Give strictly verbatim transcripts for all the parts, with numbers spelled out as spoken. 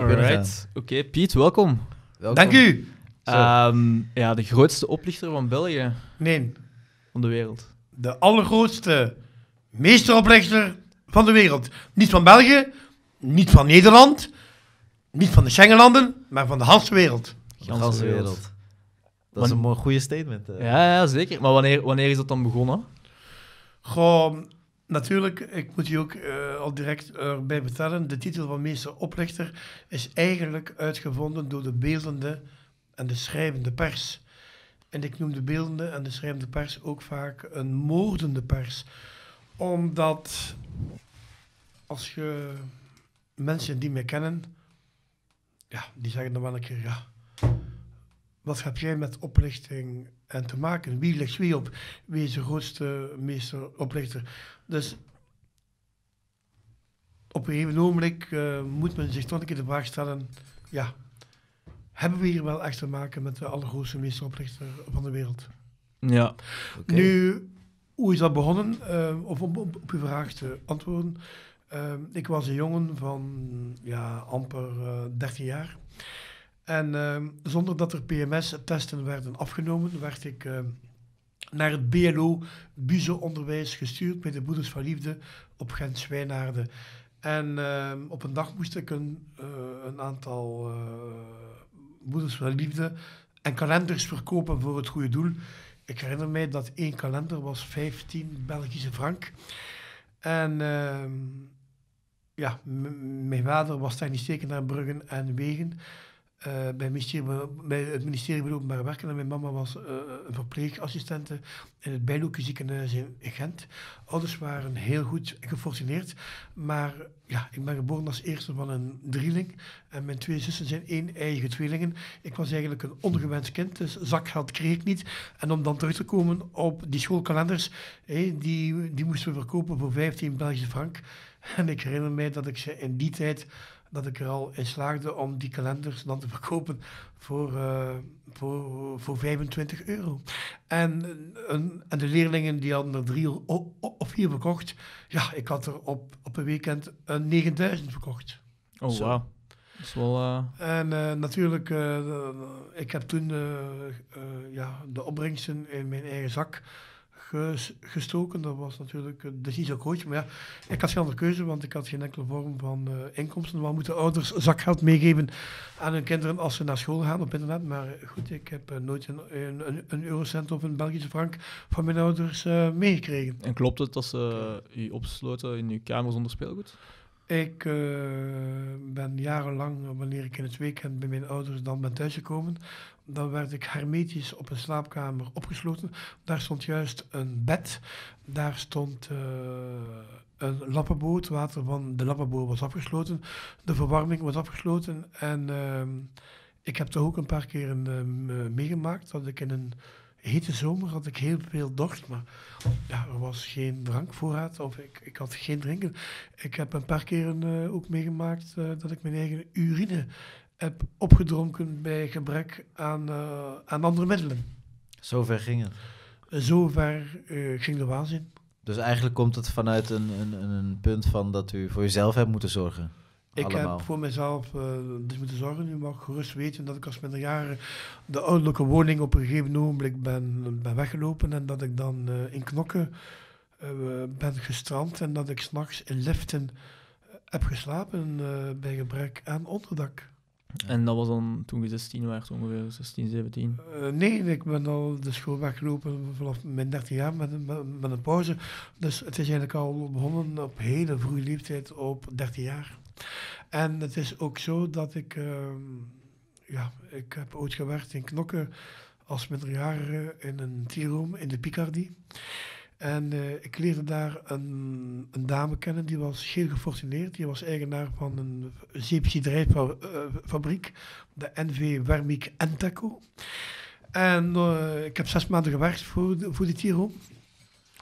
Alright. Oké, okay, Piet, welkom. welkom. Dank u. Um, ja, de grootste oplichter van België. Nee. Van de wereld. De allergrootste meesteroplichter van de wereld. Niet van België, niet van Nederland, niet van de Schengenlanden, maar van de hele wereld. De hele wereld. Dat is een mooi goede statement. Uh. Ja, ja, zeker. Maar wanneer, wanneer is dat dan begonnen? Gewoon, natuurlijk, ik moet je ook uh, al direct erbij uh, vertellen, de titel van meesteroplichter is eigenlijk uitgevonden door de beeldende en de schrijvende pers. En ik noem de beeldende en de schrijvende pers ook vaak een moordende pers. Omdat, als je mensen die mij kennen, ja, die zeggen dan wel een keer, ja, wat heb jij met oplichting en te maken? Wie ligt wie op? Wie is de grootste meesteroplichter? Dus op een gegeven ogenblik uh, moet men zich toch een keer de vraag stellen, ja, hebben we hier wel echt te maken met de allergrootste meesteroplichter van de wereld? Ja. Okay. Nu, hoe is dat begonnen? Uh, of om op, op uw vraag te antwoorden. Uh, ik was een jongen van ja, amper uh, dertien jaar. En uh, zonder dat er P M S-testen werden afgenomen, werd ik uh, naar het B L O Buzo-onderwijs gestuurd bij de Broeders van Liefde op Gent-Zwijnaarden. En uh, op een dag moest ik een, uh, een aantal uh, Broeders van Liefde en kalenders verkopen voor het goede doel. Ik herinner mij dat één kalender was vijftien Belgische frank. En uh, ja, m- mijn vader was technisch tekenaar Bruggen en Wegen. Uh, bij, ministerie, bij het ministerie van Openbaar Werken en mijn mama was uh, een verpleegassistente in het Bijloeke ziekenhuis in Gent. Ouders waren heel goed gefortuneerd, maar ja, ik ben geboren als eerste van een drieling en mijn twee zussen zijn één eigen tweelingen. Ik was eigenlijk een ongewenst kind, dus zakgeld kreeg ik niet. En om dan terug te komen op die schoolkalenders, hey, die, die moesten we verkopen voor vijftien Belgische frank. En ik herinner mij dat ik ze in die tijd dat ik er al in slaagde om die kalenders dan te verkopen voor, uh, voor, voor vijfentwintig euro. En, en, en de leerlingen die hadden er drie of vier verkocht. Ja, ik had er op, op een weekend uh, negenduizend verkocht. Oh, wauw. Dat is wel... Uh... En uh, natuurlijk, uh, ik heb toen uh, uh, ja, de opbrengsten in mijn eigen zak gestoken. Dat was natuurlijk, dat is niet zo groot, maar ja, ik had geen andere keuze, want ik had geen enkele vorm van uh, inkomsten. Waar moeten ouders zakgeld meegeven aan hun kinderen als ze naar school gaan op internet? Maar goed, ik heb uh, nooit een, een, een eurocent of een Belgische frank van mijn ouders uh, meegekregen. En klopt het dat ze u opsloten in uw kamer zonder speelgoed? Ik uh, ben jarenlang, wanneer ik in het weekend bij mijn ouders dan ben thuisgekomen, dan werd ik hermetisch op een slaapkamer opgesloten. Daar stond juist een bed, daar stond uh, een lavabo, het water van de lavabo was afgesloten, de verwarming was afgesloten en uh, ik heb toch ook een paar keer uh, meegemaakt dat ik in een hete zomer had ik heel veel dorst, maar ja, er was geen drankvoorraad of ik, ik had geen drinken. Ik heb een paar keren uh, ook meegemaakt uh, dat ik mijn eigen urine heb opgedronken bij gebrek aan, uh, aan andere middelen. Zover ging het? Zover uh, ging de waanzin. Dus eigenlijk komt het vanuit een, een, een punt van dat u voor uzelf hebt moeten zorgen? Ik Allemaal. heb voor mezelf uh, dus moeten zorgen. U mag gerust weten dat ik als minderjarige de ouderlijke woning op een gegeven ogenblik ben, ben weggelopen en dat ik dan uh, in Knokke uh, ben gestrand en dat ik 's nachts in liften uh, heb geslapen uh, bij gebrek aan onderdak. Ja. En dat was dan toen je zestien werd, ongeveer zestien, zeventien? Uh, nee, ik ben al de school weggelopen vanaf mijn dertien jaar met, met, met een pauze. Dus het is eigenlijk al begonnen op hele vroege leeftijd op dertien jaar. En het is ook zo dat ik, uh, ja, ik heb ooit gewerkt in Knokke als minderjarige in een tierroom in de Picardie. En uh, ik leerde daar een, een dame kennen, die was heel gefortuneerd. Die was eigenaar van een zeepziederijfabriek, de N V Wermiek Enteco. En uh, ik heb zes maanden gewerkt voor, de, voor die tierroom.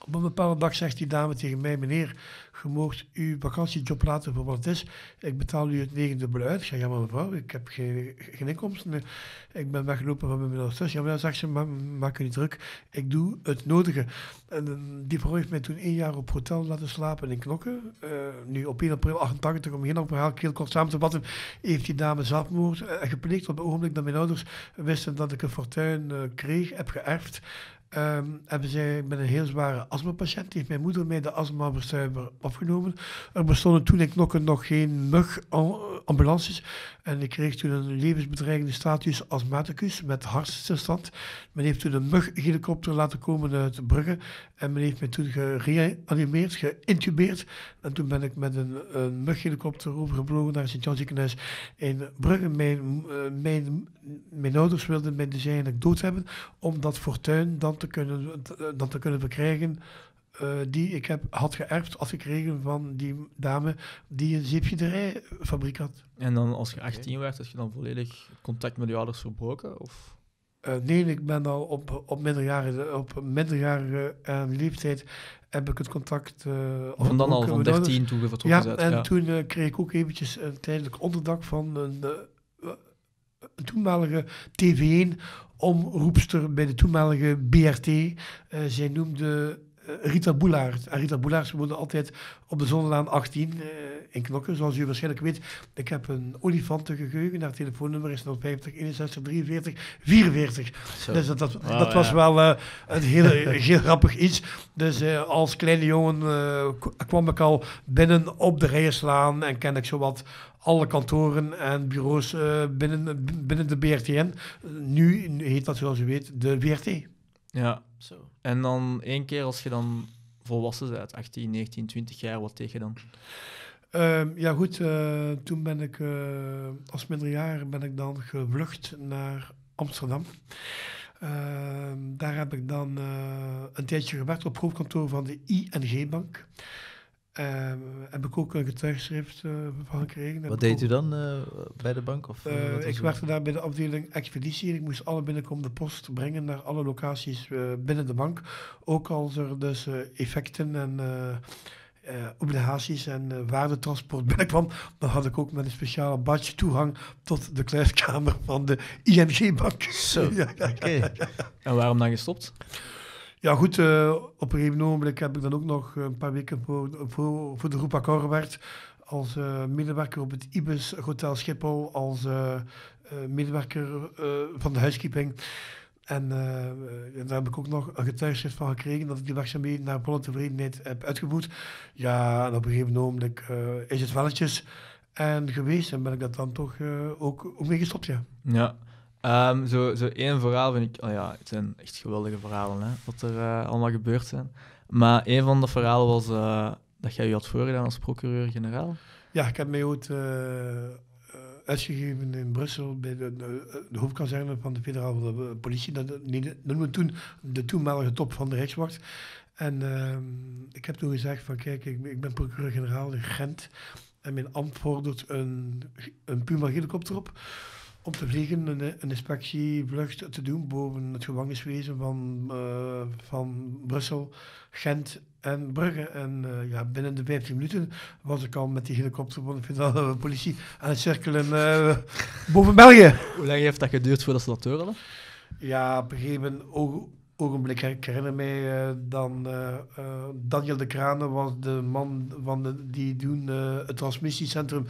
Op een bepaalde dag zegt die dame tegen mij, meneer, je moogt uw vakantiejob laten voor wat het is. Ik betaal u het negendubbele uit. Ik zeg, ja maar mevrouw, ik heb geen, geen inkomsten. Ik ben weggelopen van mijn middelste zus. Ja maar dan zegt ze, ma maak je niet druk. Ik doe het nodige. En uh, die vrouw heeft mij toen één jaar op hotel laten slapen in Knokke. Uh, nu op één april achtentachtig, om geen lang verhaal heel kort samen te vatten, heeft die dame zelfmoord uh, gepleegd op het ogenblik dat mijn ouders wisten dat ik een fortuin uh, kreeg, heb geërfd. Um, hebben zij, ik ben een heel zware astmapatiënt, heeft mijn moeder mij de astmaverstuiver afgenomen. Er bestonden toen in Knokken nog geen mug-ambulances en ik kreeg toen een levensbedreigende status astmaticus met hartstilstand. Men heeft toen een mug-helikopter laten komen uit Brugge en men heeft mij toen gereanimeerd, geïntubeerd. En toen ben ik met een, een mug-helikopter overgevlogen naar het Sint-Jan ziekenhuis in Brugge. Mijn, uh, mijn, mijn ouders wilden mij dus eigenlijk dood hebben, om dat fortuin dan te kunnen, dan te kunnen verkrijgen uh, die ik heb, had geërfd, had gekregen van die dame die een zeepgiederijfabriek had. En dan als je achttien werd, had je dan volledig contact met je ouders verbroken? Of? Uh, nee, ik ben al op, op minderjarige, op minderjarige uh, leeftijd heb ik het contact... Uh, van dan al, van dertien toen je vertrokken ja, bent. En ja, en toen uh, kreeg ik ook eventjes een tijdelijk onderdak van een, uh, een toenmalige T V één omroepster bij de toenmalige B R T. Uh, zij noemde uh, Rita Boelaert. En Rita Boelaert woonde altijd op de Zonnelaan achttien uh, in Knokke. Zoals u waarschijnlijk weet, ik heb een olifantengeheugen. Haar telefoonnummer is nul vijftig, eenenzestig, drieënveertig, vierenveertig. Zo. Dus dat, dat, wow, dat was ja. wel uh, een heel, heel grappig iets. Dus uh, als kleine jongen uh, kwam ik al binnen op de Rijerslaan en ken ik zowat alle kantoren en bureaus uh, binnen, binnen de B R T N. Nu heet dat, zoals u weet, de B R T. Ja, zo. En dan één keer als je dan volwassen bent, achttien, negentien, twintig jaar, wat deed je dan? Uh, ja goed, uh, toen ben ik uh, als minderjarige ben ik dan gevlucht naar Amsterdam. Uh, daar heb ik dan uh, een tijdje gewerkt op hoofdkantoor van de I N G-bank. Uh, heb ik ook een getuigschrift uh, van gekregen. Wat deed ook... u dan uh, bij de bank? Of, uh, uh, ik werkte daar bij de afdeling expeditie en ik moest alle binnenkomende post brengen naar alle locaties uh, binnen de bank. Ook als er dus uh, effecten en uh, uh, obligaties en uh, waardetransport binnenkwam, dan had ik ook met een speciale badge toegang tot de kluiskamer van de I N G-bank. Zo, ja, ja, okay. ja. En waarom dan gestopt? Ja goed, uh, op een gegeven moment heb ik dan ook nog een paar weken voor, voor, voor de groep Accor gewerkt. Als uh, medewerker op het Ibis Hotel Schiphol, als uh, uh, medewerker uh, van de housekeeping. En uh, daar heb ik ook nog een getuigschrift van gekregen dat ik die werkzaamheden naar volle tevredenheid heb uitgevoerd. Ja, en op een gegeven moment uh, is het welletjes en geweest en ben ik dat dan toch uh, ook, ook mee gestopt, ja. Ja. Um, zo, zo één verhaal vind ik... Oh ja, het zijn echt geweldige verhalen, hè, wat er uh, allemaal gebeurd zijn. Maar een van de verhalen was uh, dat jij je had voorgedaan als procureur-generaal. Ja, ik heb mij ooit uh, uh, uitgegeven in Brussel bij de, de, de hoofdkazerne van de federale politie. Dat, nee, dat noemen we toen de toenmalige top van de Rijkswacht. En uh, ik heb toen gezegd van kijk, ik, ik ben procureur-generaal in Gent. En mijn ambt vordert een, een Puma-helikopter op. Om te vliegen, een, een inspectievlucht te doen boven het gevangeniswezen van, uh, van Brussel, Gent en Brugge. En uh, ja, binnen de vijftien minuten was ik al met die helikopter van de federale politie aan het cirkelen uh, boven België. Hoe lang heeft dat geduurd voordat ze dat door hadden? Ja, op een gegeven oog, ogenblik, ik herinner mij uh, dan uh, uh, Daniel de Kranen was de man van de, die doen uh, het transmissiecentrum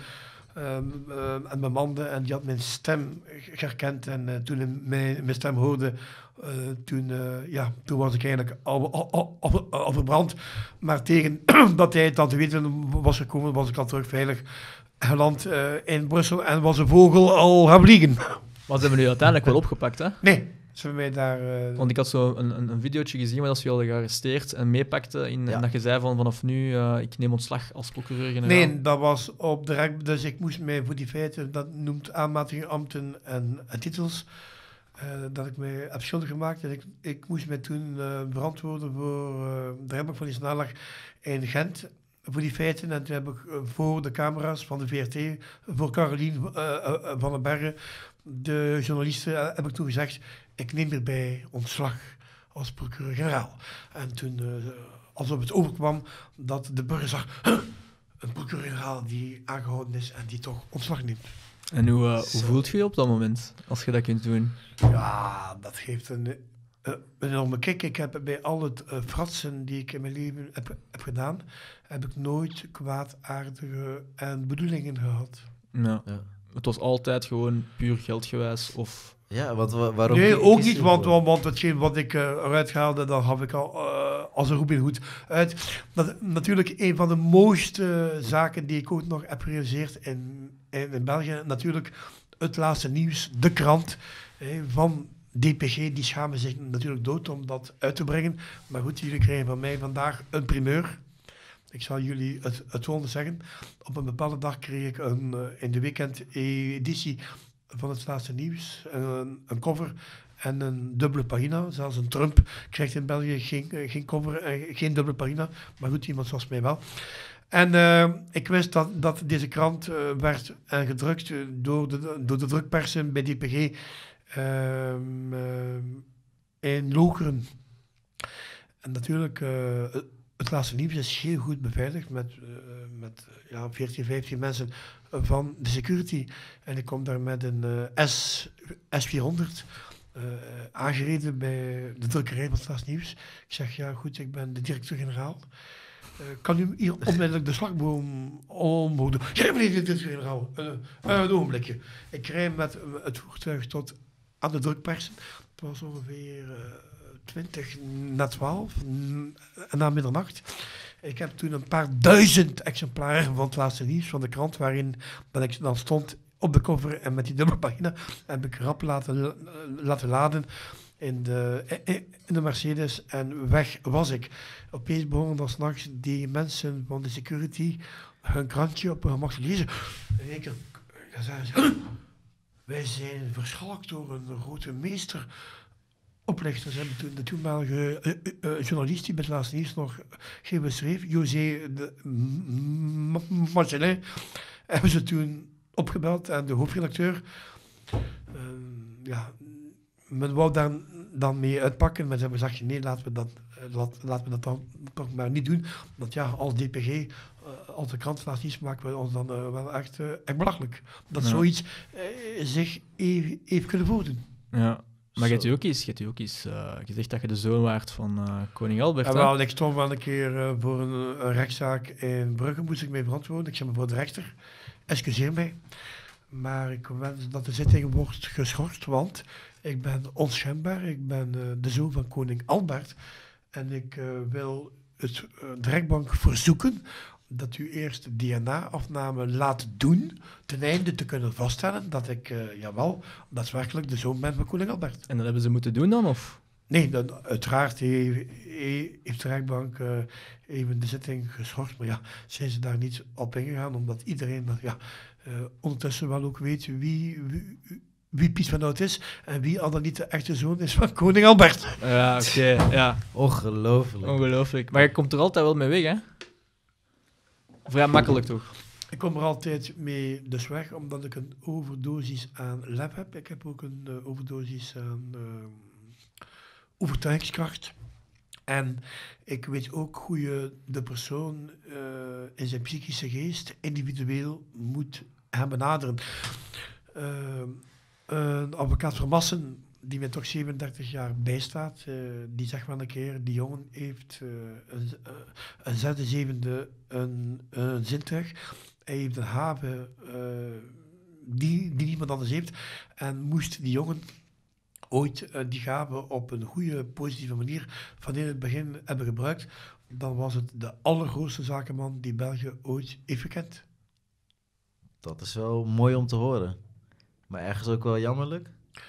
Um, uh, en mijn mande en die had mijn stem herkend en uh, toen hij mijn, mijn stem hoorde, uh, toen, uh, ja, toen was ik eigenlijk al, al, al, al, al verbrand. Maar tegen dat hij het dan te weten was gekomen, was ik al terug veilig geland uh, in Brussel en was een vogel al gaan vliegen. Maar ze hebben nu uiteindelijk wel opgepakt, hè? Nee. Ze mij daar, uh... Want ik had zo een, een, een videootje gezien waar ze je hadden gearresteerd en meepakte in, ja. en dat je zei van vanaf nu, uh, ik neem ontslag als procureur-generaal. Nee, dat was op de rek, dus ik moest mij voor die feiten, dat noemt aanmatiging ambten en, en titels, uh, dat ik mij heb schuldig gemaakt. En ik, ik moest mij toen uh, verantwoorden voor uh, de rechtbank van die nalag in Gent, voor die feiten. En toen heb ik uh, voor de camera's van de V R T, voor Caroline uh, uh, van den Bergen, de journalisten, uh, heb ik toen gezegd, ik neem erbij ontslag als procureur-generaal. En toen uh, alsof het overkwam dat de burger zag, huh, een procureur-generaal die aangehouden is en die toch ontslag neemt. En hoe, uh, hoe voelt je je op dat moment, als je dat kunt doen? Ja, dat geeft een, uh, een enorme kick. Ik heb bij al het uh, fratsen die ik in mijn leven heb, heb gedaan, heb ik nooit kwaadaardige en bedoelingen gehad. Ja. Ja. Het was altijd gewoon puur geldgewijs of... Ja, want wa- waarom... Nee, kies ook je niet, ervoor? want, want, want hetgeen wat ik uh, eruit haalde, dat had ik al uh, als een Robin Hood uit. Dat, natuurlijk een van de mooiste zaken die ik ook nog heb gerealiseerd in, in, in België. Natuurlijk het laatste nieuws, de krant eh, van D P G, die schamen zich natuurlijk dood om dat uit te brengen. Maar goed, jullie krijgen van mij vandaag een primeur. Ik zal jullie het, het volgende zeggen. Op een bepaalde dag kreeg ik een, uh, in de weekend-editie van het laatste nieuws een, een cover en een dubbele pagina. Zelfs een Trump krijgt in België geen, uh, geen cover en uh, geen dubbele pagina. Maar goed, iemand zoals mij wel. En uh, ik wist dat, dat deze krant uh, werd uh, gedrukt uh, door, de, door de drukpersen bij D P G uh, uh, in Lokeren. En natuurlijk... Uh, Het laatste nieuws is heel goed beveiligd met, uh, met ja, veertien, vijftien mensen van de security. En ik kom daar met een uh, S, S vierhonderd uh, aangereden bij de drukkerij van het laatste nieuws. Ik zeg, ja goed, ik ben de directeur-generaal. Uh, kan u hier onmiddellijk de slagboom omhoog doen? Ja, meneer de directeur-generaal, uh, uh, een ogenblikje. Ik rijd met uh, het voertuig tot aan de drukpersen. Het was ongeveer... Uh, twintig na twaalf, na middernacht. Ik heb toen een paar duizend exemplaren van het laatste nieuws van de krant, waarin dat ik dan stond op de cover en met die dubbele pagina, heb ik rap laten, laten laden in de, in de Mercedes en weg was ik. Opeens begonnen dan s'nachts die mensen van de security hun krantje op hun gemak te lezen. En één keer zeiden ze, wij zijn verschalkt door een grote meester. Oplichters hebben toen de toenmalige uh, uh, uh, journalist die bij het laatste nieuws nog geen schreef, José de Marcelin, hebben ze toen opgebeld aan de hoofdredacteur. Uh, ja, men wou daar dan mee uitpakken, maar ze hebben gezegd, nee, laten we dat, uh, laat, laten we dat dan toch maar niet doen. Want ja, als D P G, uh, als de krant het laatste nieuws, maken we ons dan uh, wel echt, uh, echt belachelijk. Dat ja. zoiets uh, zich even, even kunnen voordoen. Ja. Maar je hebt u ook eens, je hebt u ook eens uh, gezegd dat je de zoon waart van uh, koning Albert. Ja, wel, ik stond wel een keer uh, voor een, een rechtszaak in Brugge, moest ik mij verantwoorden. Ik zei me voor de rechter, excuseer mij. Maar ik wens dat de zitting wordt geschorst, want ik ben onschendbaar. Ik ben uh, de zoon van koning Albert. En ik uh, wil het, uh, de rechtbank verzoeken dat u eerst de D N A-afname laat doen, ten einde te kunnen vaststellen dat ik, uh, jawel, daadwerkelijk de zoon ben van koning Albert. En dat hebben ze moeten doen dan, of? Nee, dan, uiteraard heeft, heeft de rechtbank uh, even de zitting geschorst, maar ja, zijn ze daar niet op ingegaan, omdat iedereen ja, uh, ondertussen wel ook weet wie... wie wie Piet van Hout is en wie al dan niet de echte zoon is van koning Albert. Ja, oké, okay, ja. Ongelooflijk. Ongelooflijk. Maar je komt er altijd wel mee weg, hè? Vrij makkelijk, toch? Ik kom er altijd mee dus weg, omdat ik een overdosis aan lef heb. Ik heb ook een uh, overdosis aan uh, overtuigingskracht. En ik weet ook hoe je de persoon uh, in zijn psychische geest individueel moet gaan benaderen. Uh, Een advocaat van Massen, die mij toch zevenendertig jaar bijstaat, uh, die zegt wel een keer, die jongen heeft uh, een, uh, een zesde, zevende, een, een zintuig. Hij heeft een haven uh, die, die niemand anders heeft. En moest die jongen ooit uh, die gave op een goede, positieve manier van in het begin hebben gebruikt, dan was het de allergrootste zakenman die België ooit heeft gekend. Dat is wel mooi om te horen. Maar ergens ook wel jammerlijk?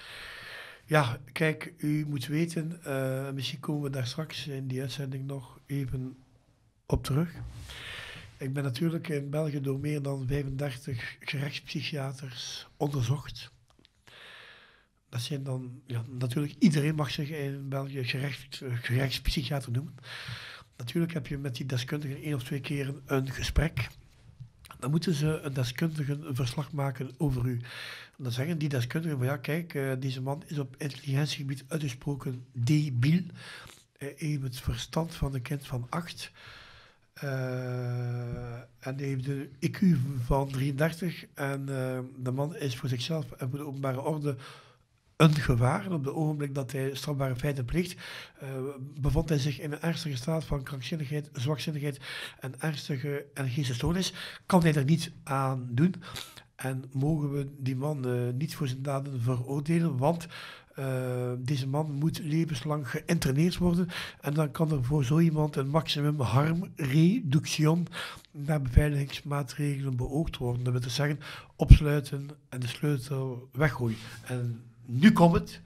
Ja, kijk, u moet weten, uh, misschien komen we daar straks in die uitzending nog even op terug. Ik ben natuurlijk in België door meer dan vijfendertig gerechtspsychiaters onderzocht. Dat zijn dan, ja, natuurlijk, iedereen mag zich in België gerecht, gerechtspsychiater noemen. Natuurlijk heb je met die deskundigen één of twee keer een gesprek. Dan moeten ze een deskundige een verslag maken over u. En dan zeggen die deskundigen van ja, kijk, uh, deze man is op intelligentiegebied uitgesproken debiel. Hij heeft het verstand van een kind van acht. Uh, en hij heeft een I Q van drieëndertig. En uh, de man is voor zichzelf en voor de openbare orde een gevaar. En op het ogenblik dat hij strafbare feiten pleegt, uh, bevond hij zich in een ernstige staat van krankzinnigheid, zwakzinnigheid en ernstige en geestesstoornis. Kan hij er niets aan doen. En mogen we die man uh, niet voor zijn daden veroordelen, want uh, deze man moet levenslang geïnterneerd worden. En dan kan er voor zo iemand een maximum harmreduction naar beveiligingsmaatregelen beoogd worden. Dat wil dus zeggen, opsluiten en de sleutel weggooien. En nu komt het.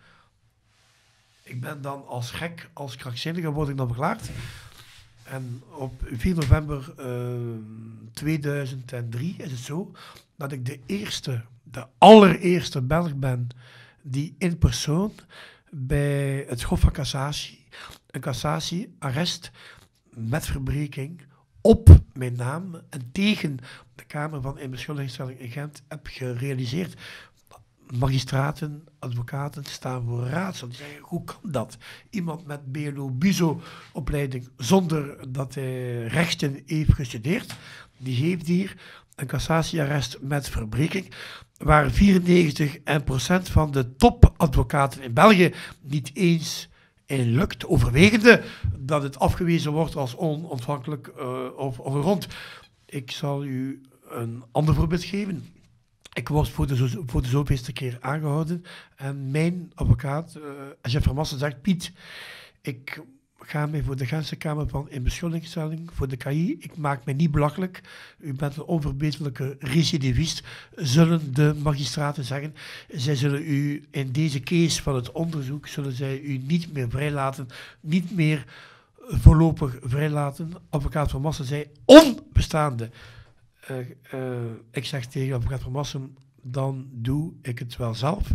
Ik ben dan als gek, als krankzinnige, word ik dan verklaard. En op vier november uh, tweeduizend drie is het zo dat ik de eerste, de allereerste Belg ben die in persoon bij het Hof van Cassatie een cassatiearrest met verbreking op mijn naam en tegen de Kamer van Inbeschuldigingsstelling in Gent heb gerealiseerd. Magistraten, advocaten staan voor raadsel. Die zeggen, hoe kan dat? Iemand met B L O-B I S O-opleiding, zonder dat hij rechten heeft gestudeerd, die heeft hier een cassatiearrest met verbreking, waar vierennegentig procent van de topadvocaten in België niet eens in lukt, overwegende dat het afgewezen wordt als onontvankelijk uh, of, of rond. Ik zal u een ander voorbeeld geven. Ik was voor de, zo, voor de zoveelste keer aangehouden en mijn advocaat, uh, Jeff Vermassen, zegt, Piet, ik ga mij voor de Gentse Kamer van Inbeschuldigingsstelling, voor de K I, ik maak mij niet belachelijk, u bent een onverbeterlijke recidivist, zullen de magistraten zeggen. Zij zullen u in deze case van het onderzoek, zullen zij u niet meer vrijlaten, niet meer voorlopig vrijlaten. Advocaat Vermassen zei, onbestaande. Uh, uh, ik zeg tegen advocaat Vermassen, dan doe ik het wel zelf.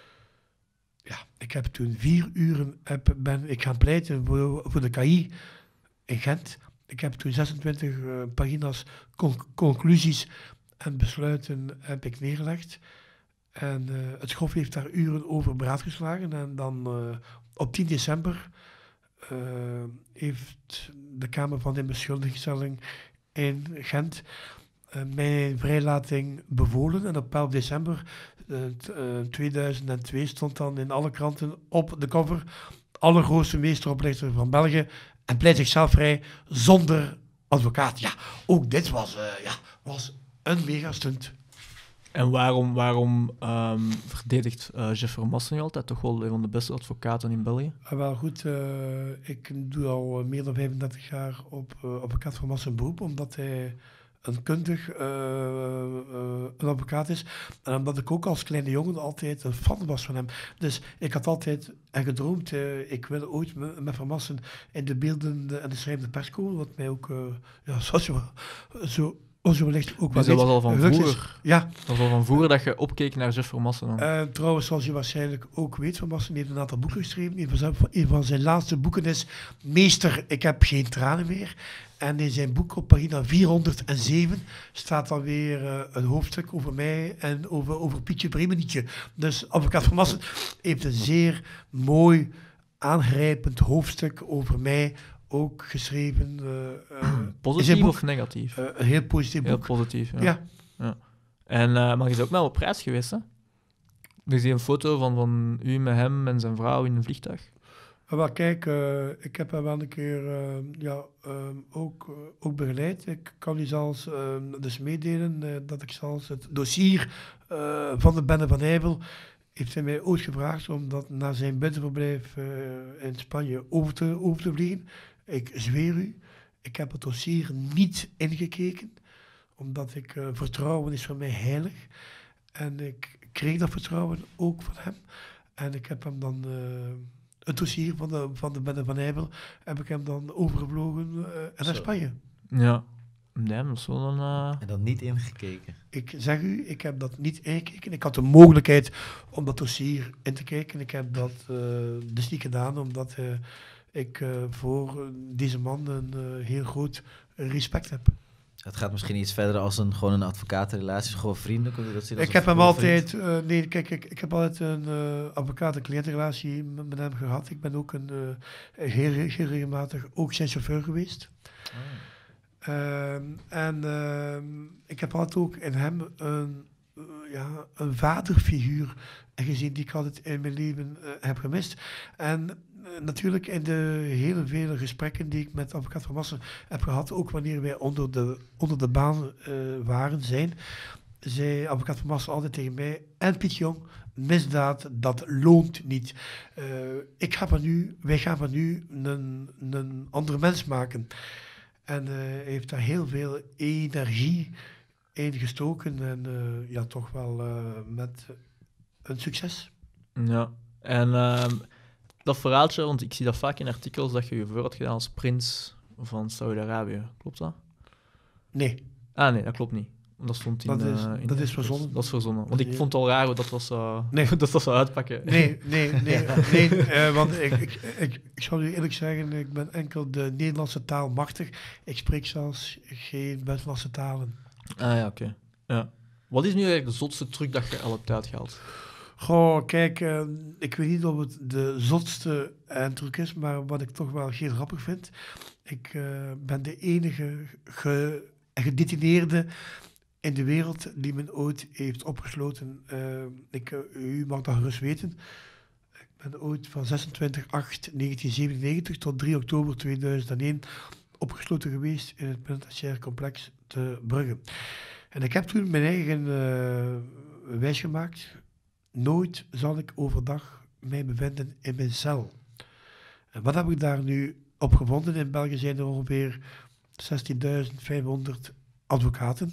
Ja, ik heb toen vier uren heb, ben ik gaan pleiten voor, voor de K I in Gent. Ik heb toen zesentwintig uh, pagina's con- conclusies en besluiten heb ik neergelegd. En uh, het Hof heeft daar uren over beraadgeslagen. En dan uh, op tien december uh, heeft de Kamer van Inbeschuldigingsstelling in Gent uh, mijn vrijlating bevolen. En op elf december uh, t, uh, tweeduizend twee stond dan in alle kranten op de cover allergrootste meesteroplichter van België en pleit zichzelf vrij zonder advocaat. Ja, ook dit was, uh, ja, was een mega stunt. En waarom, waarom um, verdedigt uh, Jeff Vermassen altijd? Toch wel een van de beste advocaten in België? Uh, wel goed, uh, ik doe al meer dan vijfendertig jaar op uh, advocaat Vermassen beroep, omdat hij een kundig uh, uh, een advocaat is. En omdat ik ook als kleine jongen altijd een fan was van hem. Dus ik had altijd en gedroomd, uh, ik wil ooit met, met Vermassen in de beeldende en de schrijvende pers komen, wat mij ook, uh, ja, zoals je zo... Zo wellicht ook dus dat was al van vroeger? Is. Ja. Dat was al van vroeger dat je opkeek naar Jeff Vermassen? Uh, trouwens, zoals je waarschijnlijk ook weet, Vermassen heeft een aantal boeken geschreven. Een van, zijn, een van zijn laatste boeken is Meester, ik heb geen tranen meer. En in zijn boek op pagina vierhonderdzeven staat dan weer uh, een hoofdstuk over mij en over, over Pietje Bremenietje. Dus advocaat Vermassen heeft een zeer mooi, aangrijpend hoofdstuk over mij ook geschreven. Uh, uh, positief boek, of negatief? Uh, een heel positief heel boek. positief, ja. ja. ja. En, uh, maar je is ook wel op prijs geweest, hè? Ik zie een foto van, van u met hem en zijn vrouw in een vliegtuig. Uh, wel, kijk, uh, ik heb hem wel een keer uh, ja, uh, ook, uh, ook begeleid. Ik kan u zelfs uh, dus meedelen uh, dat ik zelfs het dossier uh, van de Bende van Eyvel heeft hij mij ooit gevraagd om dat naar zijn buitenverblijf uh, in Spanje over te, over te vliegen. Ik zweer u, ik heb het dossier niet ingekeken, omdat ik uh, vertrouwen is voor mij heilig. En ik kreeg dat vertrouwen ook van hem. En ik heb hem dan uh, het dossier van de, van de Bende van Eyvel heb ik hem dan overgevlogen uh, naar Spanje. Ja. Nee, dat is wel een... Uh... En dan niet ingekeken? Ik zeg u, ik heb dat niet ingekeken. Ik had de mogelijkheid om dat dossier in te kijken. Ik heb dat uh, dus niet gedaan, omdat uh, ik uh, voor deze man een uh, heel groot respect heb. Het gaat misschien iets verder als een, gewoon een advocatenrelatie, gewoon vrienden. Kun je dat zien als Ik een heb hem goede altijd, vriend? uh, nee, kijk, ik, ik heb altijd een uh, advocaat- en cliëntenrelatie met, met hem gehad. Ik ben ook een, uh, heel, heel regelmatig ook zijn chauffeur geweest. Oh. Uh, en uh, ik heb altijd ook in hem een, uh, ja, een vaderfiguur gezien die ik altijd in mijn leven uh, heb gemist. En uh, natuurlijk in de hele vele gesprekken die ik met advocaat Van Massen heb gehad, ook wanneer wij onder de, onder de baan uh, waren, zijn, zei advocaat Van Massen altijd tegen mij, en Piet Jong, misdaad, dat loont niet. Uh, ik ga van nu, wij gaan van nu een, een andere mens maken. En uh, hij heeft daar heel veel energie in gestoken en uh, ja, toch wel uh, met een succes. Ja, en uh, dat verhaaltje, want ik zie dat vaak in artikels dat je je voor had gedaan als prins van Saudi-Arabië. Klopt dat? Nee. Ah nee, dat klopt niet. Dat stond in... Dat is, uh, in dat is verzonnen. Dat is verzonnen. Want ik vond het al raar hoe dat was, uh, nee. dat, dat zou uitpakken. Nee, nee, nee. nee uh, want ik, ik, ik, ik zal u eerlijk zeggen, ik ben enkel de Nederlandse taal machtig. Ik spreek zelfs geen buitenlandse talen. Ah ja, oké. Okay. Ja. Wat is nu eigenlijk de zotste truc dat je al hebt uitgehaald? Goh, kijk, uh, ik weet niet of het de zotste uh, truc is, maar wat ik toch wel heel grappig vind. Ik uh, ben de enige ge, gedetineerde in de wereld die men ooit heeft opgesloten. Uh, ik, uh, u mag dat gerust weten. Ik ben ooit van zesentwintig acht negentien zevenennegentig tot drie oktober tweeduizend één opgesloten geweest in het penitentiair complex te Brugge. En ik heb toen mijn eigen uh, wijs gemaakt. Nooit zal ik overdag mij bevinden in mijn cel. En wat heb ik daar nu op gevonden? In België zijn er ongeveer zestienduizend vijfhonderd advocaten.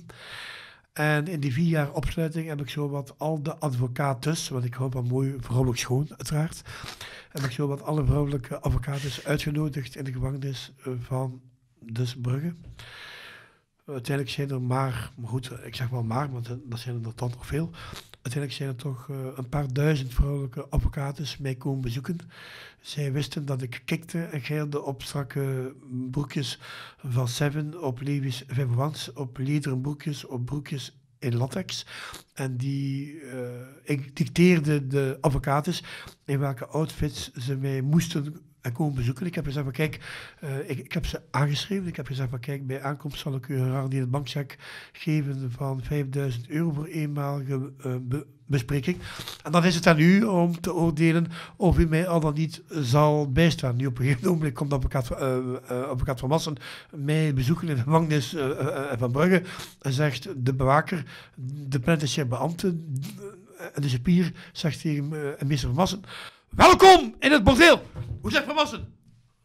En in die vier jaar opsluiting heb ik zo wat al de advocates, want ik hou van mooi vrouwelijk schoon uiteraard, heb ik zo wat alle vrouwelijke advocates uitgenodigd in de gevangenis van dus Brugge. Uiteindelijk zijn er maar, maar goed, ik zeg wel maar, want dat zijn er dan nog veel. Uiteindelijk zijn er toch uh, een paar duizend vrouwelijke advocates mij komen bezoeken. Zij wisten dat ik kikte en geilde op strakke broekjes van Seven, op Levi's Vivants, op lederen broekjes, op broekjes in latex. En die, uh, ik dicteerde de advocates in welke outfits ze mij moesten en komen bezoeken. Ik heb gezegd van kijk, uh, ik, ik heb ze aangeschreven. Ik heb gezegd van kijk, bij aankomst zal ik u een gegarandeerde bankcheck geven van vijfduizend euro voor eenmalige uh, be bespreking. En dan is het aan u om te oordelen of u mij al dan niet zal bijstaan. Nu op een gegeven moment komt de advocaat, uh, uh, advocaat Van Massen mij bezoeken in de gevangenis uh, uh, van Brugge en zegt de bewaker, de penitentiaire beambte, en de cipier zegt tegen uh, meester Van Massen, welkom in het bordeel! Hoe zegt Van Massen?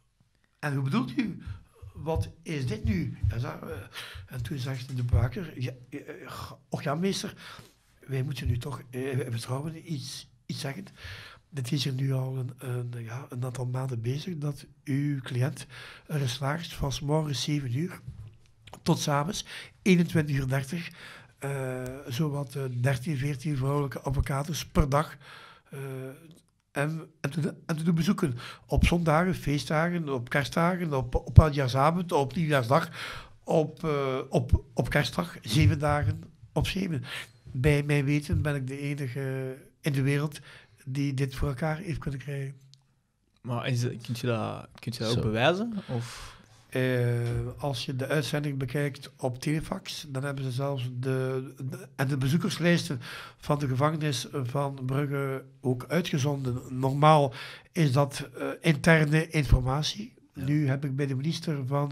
En hoe bedoelt u? Wat is dit nu? En, zo, uh, en toen zegt de bewaker, ja, uh, och ja meester, wij moeten nu toch uh, vertrouwen iets, iets zeggen. Dit is er nu al een, een, ja, een aantal maanden bezig dat uw cliënt er slaagt van 's morgens zeven uur tot 's avonds eenentwintig uur dertig uh, zowat uh, dertien, veertien vrouwelijke advocaten per dag uh, En, en, te, en te doen bezoeken op zondagen, feestdagen, op kerstdagen, op, op oudjaarsavond, op nieuwjaarsdag, op, uh, op, op kerstdag, zeven dagen op zeven. Bij mijn weten ben ik de enige in de wereld die dit voor elkaar heeft kunnen krijgen. Maar is, kun je dat, kun je dat ook bewijzen? Of? Uh, als je de uitzending bekijkt op telefax, dan hebben ze zelfs de, de, en de bezoekerslijsten van de gevangenis van Brugge ook uitgezonden. Normaal is dat uh, interne informatie. Ja. Nu heb ik bij de minister van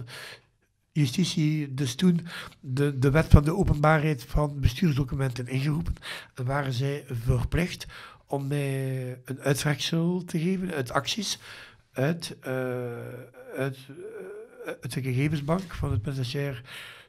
Justitie dus toen de, de wet van de openbaarheid van bestuursdocumenten ingeroepen. En waren zij verplicht om mij een uittreksel te geven uit acties, uit, uh, uit uh, uit de gegevensbank van het penitentiair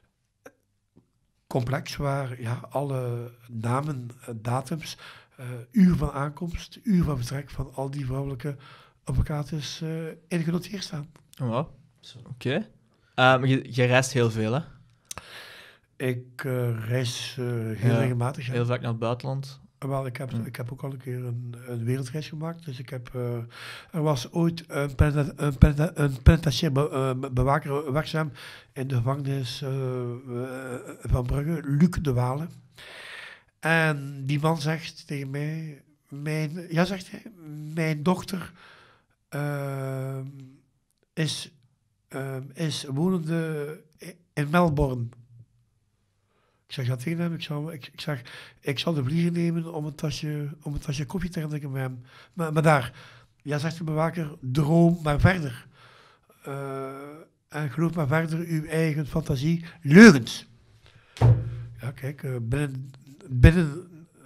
complex, waar ja, alle namen, datums, uh, uur van aankomst, uur van vertrek van al die vrouwelijke advocaten uh, in genoteerd staan. Oh, wow. Oké. Okay. Uh, je, je reist heel veel, hè? Ik uh, reis uh, heel ja, regelmatig. Ja. Heel vaak naar het buitenland. Wel, ik heb, Hm. ik heb ook al een keer een, een wereldreis gemaakt. Dus ik heb, uh, er was ooit een, penita- een, penita- een penitentiair be, uh, bewaker werkzaam in de gevangenis uh, uh, van Brugge, Luc de Walen. En die man zegt tegen mij, mijn, ja zegt hij, mijn dochter uh, is, uh, is wonende in Melbourne. Ik zeg dat tegen hem, ik, zou, ik, ik zeg, ik zal de vlieger nemen om een tasje, om een tasje koffie te drinken met hem. Maar, maar daar, ja zegt de bewaker, droom maar verder. Uh, en geloof maar verder uw eigen fantasie, leugens. Ja kijk, uh, binnen, binnen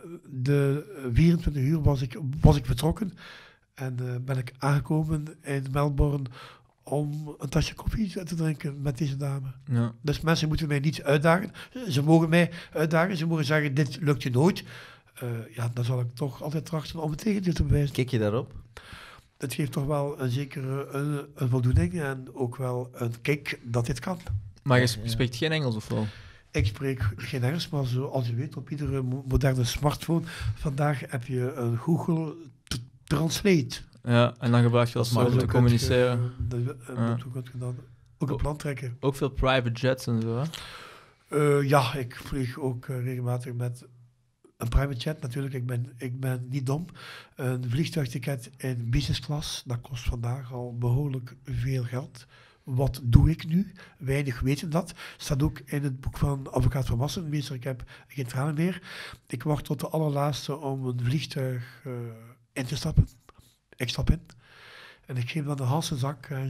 de vierentwintig uur was ik, was ik vertrokken. En uh, ben ik aangekomen in Melbourne om een tasje koffie te drinken met deze dame. Ja. Dus mensen moeten mij niet uitdagen. Ze mogen mij uitdagen. Ze mogen zeggen, dit lukt je nooit. Uh, ja, dan zal ik toch altijd trachten om het tegendeel te bewijzen. Kik je daarop? Het geeft toch wel een zekere een, een voldoening en ook wel een kick dat dit kan. Maar je spreekt geen Engels of wel? Ik spreek geen Engels, maar zoals je weet, op iedere moderne smartphone vandaag heb je een Google Translate. Ja, en dan gebruik je dat maar om te communiceren. Je, uh, ja. Toen kun je dan ook een plan trekken. Ook veel private jets en zo, hè? Uh, ja, ik vlieg ook uh, regelmatig met een private jet. Natuurlijk, ik ben, ik ben niet dom. Een vliegtuigticket in business class, dat kost vandaag al behoorlijk veel geld. Wat doe ik nu? Weinig weten dat. Staat ook in het boek van advocaat Van Massen. Meester, ik heb geen tranen meer. Ik wacht tot de allerlaatste om een vliegtuig uh, in te stappen. Ik stap in. En ik geef dan de halse zak uh,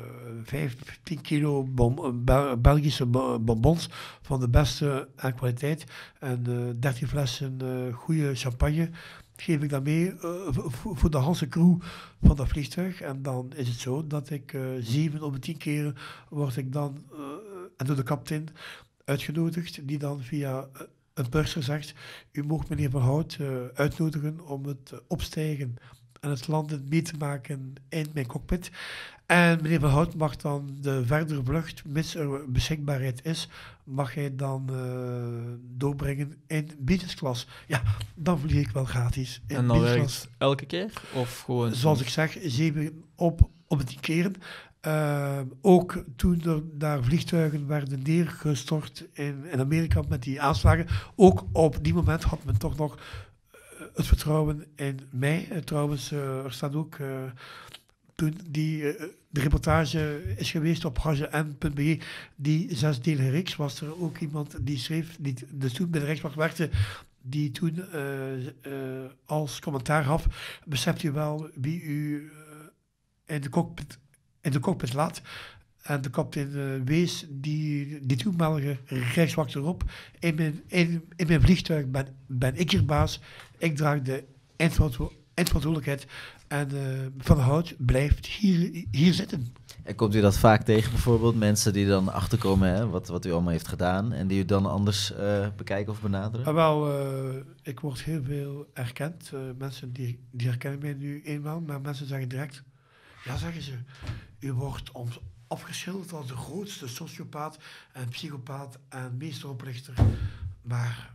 vijftien kilo bom, Bel- Belgische bonbons van de beste aan kwaliteit. En uh, dertien flessen uh, goede champagne geef ik dan mee uh, voor, voor de halse crew van dat vliegtuig. En dan is het zo dat ik uh, zeven op de tien keren word ik dan uh, en door de kapitein uitgenodigd, die dan via uh, een purser zegt, u mag meneer Van Hout uh, uitnodigen om het uh, opstijgen en het landen mee te maken in mijn cockpit. En meneer Van Hout mag dan de verdere vlucht, mits er beschikbaarheid is, mag hij dan uh, doorbrengen in business class. Ja, dan vlieg ik wel gratis in en dan business werkt class. Elke keer? Of gewoon... Zoals ik zeg, zeven op, op de tien keren. Uh, ook toen er daar vliegtuigen werden neergestort in, in Amerika met die aanslagen, ook op die moment had men toch nog het vertrouwen in mij. Uh, trouwens, uh, er staat ook, uh, toen die, uh, de reportage is geweest op hn punt b e, die zesdelige reeks, was er ook iemand die schreef, die dus toen bij de Rijkswacht werkte, die toen uh, uh, als commentaar gaf, beseft u wel wie u uh, in de cockpit, in de cockpit laat. En de kapitein uh, wees die, die toenmalige Rijkswacht erop. In mijn, in, in mijn vliegtuig ben, ben ik hier baas. Ik draag de eindverantwoordelijkheid. En uh, Van Hout blijft hier, hier zitten. En komt u dat vaak tegen, bijvoorbeeld mensen die dan achterkomen, hè, wat, wat u allemaal heeft gedaan, en die u dan anders uh, bekijken of benaderen? Uh, wel, uh, ik word heel veel erkend. Uh, mensen die, die herkennen mij nu eenmaal, maar mensen zeggen direct, ja zeggen ze, u wordt om, afgeschilderd als de grootste sociopaat en psychopaat en meesteroplichter. Maar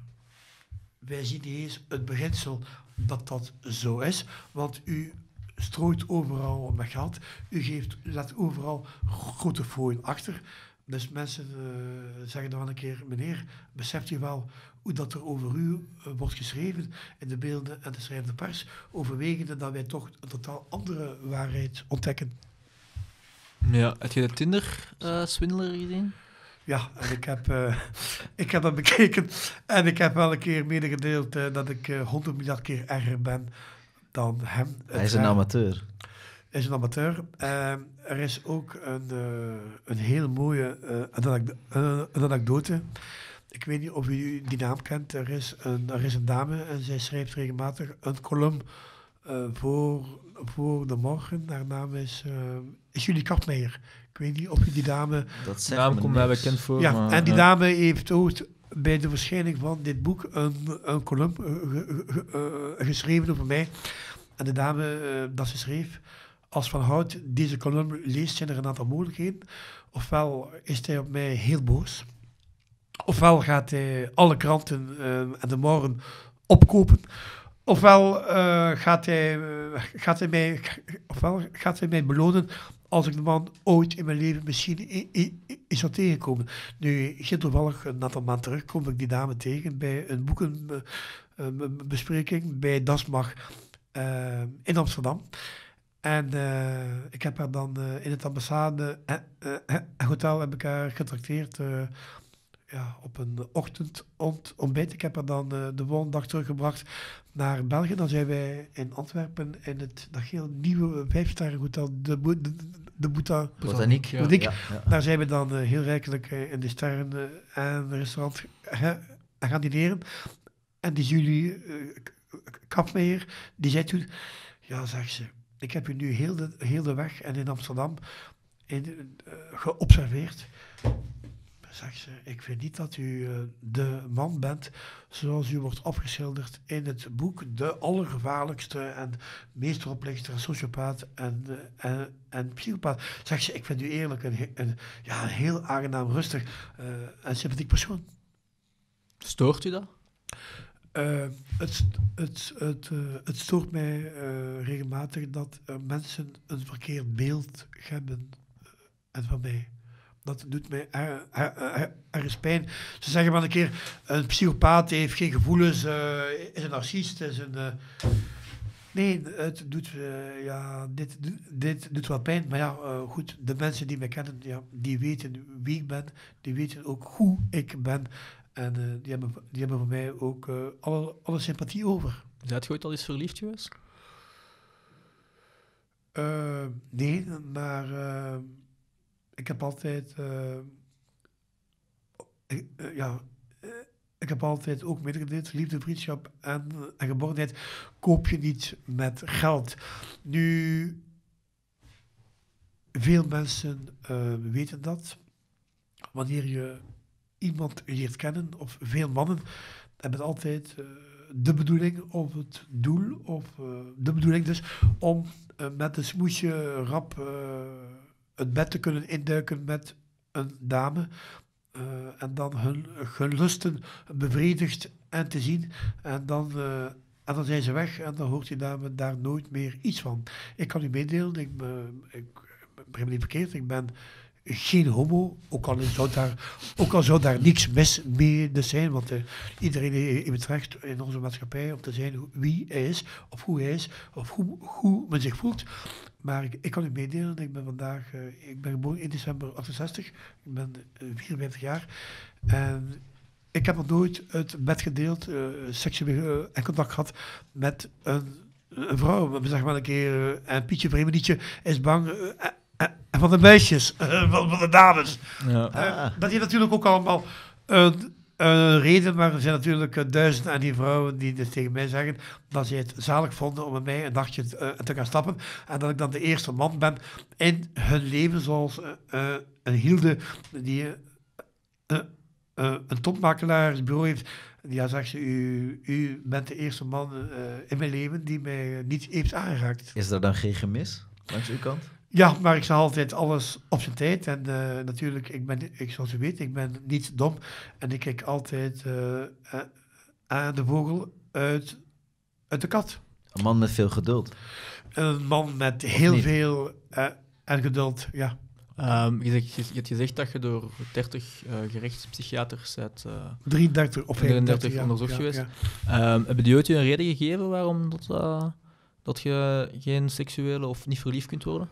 wij zien niet eens het beginsel dat dat zo is, want u strooit overal met geld, u geeft, laat overal grote fooien achter. Dus mensen uh, zeggen dan wel een keer, meneer, beseft u wel hoe dat er over u uh, wordt geschreven in de beelden en de schrijvende pers, overwegende dat wij toch een totaal andere waarheid ontdekken. Ja, heb je de Tinder-swindler uh, gezien? Ja, en ik heb, uh, ik heb dat bekeken en ik heb wel een keer medegedeeld uh, dat ik honderd uh, miljard keer erger ben dan hem. Hij is een amateur. Hij is een amateur. Uh, er is ook een, uh, een heel mooie uh, een anekdote, uh, een anekdote. Ik weet niet of u die naam kent. Er is een, er is een dame en zij schrijft regelmatig een column uh, voor, voor de morgen. Haar naam is, uh, is Julie Kartmeijer. Ik weet niet of u die dame... Dat zegt naam komt mij bekend voor. Ja, maar, en die ja. dame heeft ook bij de verschijning van dit boek een, een column uh, ge, ge, uh, geschreven over mij. En de dame uh, dat ze schreef, als Van Hout deze column leest, zijn er een aantal mogelijkheden. Ofwel is hij op mij heel boos. Ofwel gaat hij alle kranten uh, en de morgen opkopen. Ofwel, uh, gaat hij, uh, gaat hij mij, ofwel gaat hij mij belonen als ik de man ooit in mijn leven misschien i- i- i- is zou tegenkomen. Nu, geen toevallig, een aantal maanden terug kom ik die dame tegen bij een boekenbespreking bij Dasmach uh, in Amsterdam. En uh, ik heb haar dan uh, in het ambassade uh, uh, hotel heb ik haar getrakteerd uh, ja, op een ochtend ont- ontbijt. Ik heb haar dan uh, de volgende dag teruggebracht naar België. Dan zijn wij in Antwerpen in het dat heel nieuwe vijfsterren hotel de, Bo- de, de Bouta- Botaniek. Ja. Botaniek. Ja, ja. Daar zijn we dan uh, heel rijkelijk uh, in de sterren uh, en restaurant uh, gaan dineren. En die Julie uh, Kapmeijer, die zei toen, ja, zegt ze, ik heb je nu heel de, heel de weg en in Amsterdam in, uh, geobserveerd. Zegt ze, ik vind niet dat u uh, de man bent zoals u wordt afgeschilderd in het boek, de allergevaarlijkste en meest verplichte sociopaat en, uh, en, en psychopaat. Zegt ze, ik vind u eerlijk een, een, ja, een heel aangenaam, rustig uh, en sympathiek persoon. Stoort u dat? Uh, het, het, het, uh, het stoort mij uh, regelmatig dat uh, mensen een verkeerd beeld hebben uh, en van mij. Dat doet mij er, er, er, ergens pijn. Ze zeggen maar een keer, een psychopaat heeft geen gevoelens, uh, is een narcist, is een... Uh, nee, het doet, uh, ja, dit, dit doet wel pijn. Maar ja, uh, goed, de mensen die mij kennen, ja, die weten wie ik ben. Die weten ook hoe ik ben. En uh, die, hebben, die hebben voor mij ook uh, alle, alle sympathie over. Zijt je ooit al eens verliefd geweest? Uh, nee, maar... Uh, Ik heb altijd, uh, ik, uh, ja, uh, ik heb altijd ook medegedeeld, liefde, vriendschap en, uh, en geborgenheid koop je niet met geld. Nu, veel mensen uh, weten dat. Wanneer je iemand leert kennen, of veel mannen, hebben altijd uh, de bedoeling of het doel, of uh, de bedoeling dus, om uh, met een smoesje rap... Uh, het bed te kunnen induiken met een dame uh, en dan hun, hun lusten bevredigd en te zien en dan, uh, en dan zijn ze weg en dan hoort die dame daar nooit meer iets van. Ik kan u meedelen, ik, uh, ik begrijp me niet verkeerd, ik ben geen homo, ook al zou daar, ook al zou daar niks mis mee zijn, want uh, iedereen heeft het recht in onze maatschappij om te zijn wie hij is, of hoe hij is, of hoe, hoe men zich voelt. Maar ik, ik kan u meedelen, ik ben vandaag, uh, ik ben geboren in december achtenzestig, ik ben uh, vierenvijftig jaar en ik heb nog nooit het bed gedeeld, uh, seksueel uh, en contact gehad met een, een vrouw. We zeggen wel een keer, uh, en Pietje Vremenietje is bang uh, uh, van de meisjes, uh, van, van de dames. Ja. Uh, dat heeft natuurlijk ook allemaal een uh, reden, maar er zijn natuurlijk uh, duizenden en die vrouwen die dus tegen mij zeggen dat ze het zalig vonden om met mij een dagje uh, te gaan stappen en dat ik dan de eerste man ben in hun leven, zoals uh, uh, een Hilde die uh, uh, uh, een topmakelaarsbureau heeft. Ja, zegt ze, u, u bent de eerste man uh, in mijn leven die mij niet heeft aangeraakt. Is er dan geen gemis langs uw kant? Ja, maar ik zeg altijd alles op zijn tijd. En uh, natuurlijk, ik ben, ik, zoals u weet, ik ben niet dom. En ik kijk altijd uh, uh, aan de vogel uit, uit de kat. Een man met veel geduld. Een man met heel veel uh, en geduld, ja. Um, je, zegt, je, je hebt gezegd dat je door dertig uh, gerechtspsychiaters bent... Uh, drieëndertig of vijfendertig onderzocht ja, geweest. Ja. Um, hebben die ooit je een reden gegeven waarom dat, uh, dat je geen seksuele of niet verliefd kunt worden?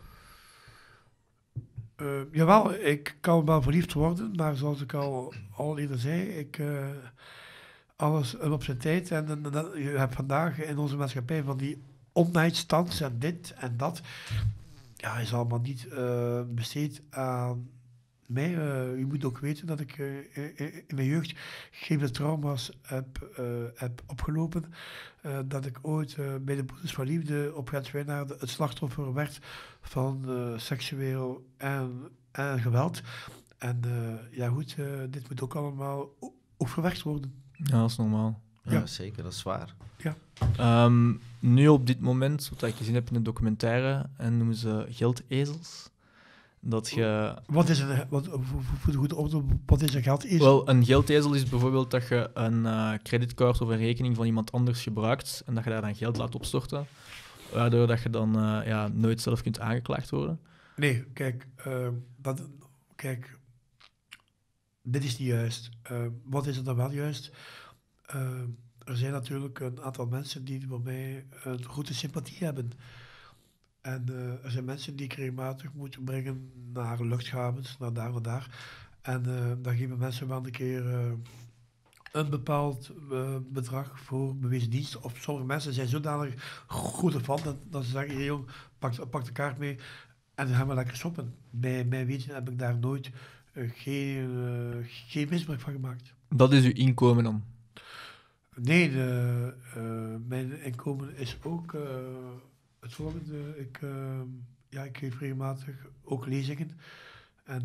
Uh, jawel, ik kan wel verliefd worden, maar zoals ik al, al eerder zei, ik, uh, alles op zijn tijd. En, en, en je hebt vandaag in onze maatschappij van die one-night-stands en dit en dat. Ja, is allemaal niet uh, besteed aan mij. Uh, u moet ook weten dat ik uh, in mijn jeugd geen trauma's heb, uh, heb opgelopen. Uh, dat ik ooit uh, bij de Broeders van Liefde op Grenswijnaarden het slachtoffer werd van uh, seksueel en, en geweld. En uh, ja goed, uh, dit moet ook allemaal ook verwerkt worden. Ja, dat is normaal. Ja, ja, zeker, dat is zwaar. Ja. Um, nu op dit moment, wat ik gezien heb in de documentaire, en noemen ze geldezels. Dat je... Wat is een, wat, voor de goede orde, wat is een geldezel? Wel, een geldezel is bijvoorbeeld dat je een uh, creditcard of een rekening van iemand anders gebruikt en dat je daar dan geld laat opstorten, waardoor dat je dan uh, ja, nooit zelf kunt aangeklaagd worden. Nee, kijk, uh, dat, kijk, dit is niet juist. Uh, wat is er dan wel juist? Uh, er zijn natuurlijk een aantal mensen die voor mij een grote sympathie hebben. En uh, er zijn mensen die ik regelmatig moet brengen naar luchthavens, naar daar, naar daar. En uh, dan geven mensen wel een keer uh, een bepaald uh, bedrag voor bewezen dienst. Of sommige mensen zijn zodanig goed ervan dat, dat ze zeggen, hey jong, pak, pak de kaart mee en dan gaan we lekker shoppen. Bij mijn weten heb ik daar nooit uh, geen, uh, geen misbruik van gemaakt. Dat is uw inkomen dan? Nee, de, uh, mijn inkomen is ook... Uh, Het volgende, ik, uh, ja, ik geef regelmatig ook lezingen en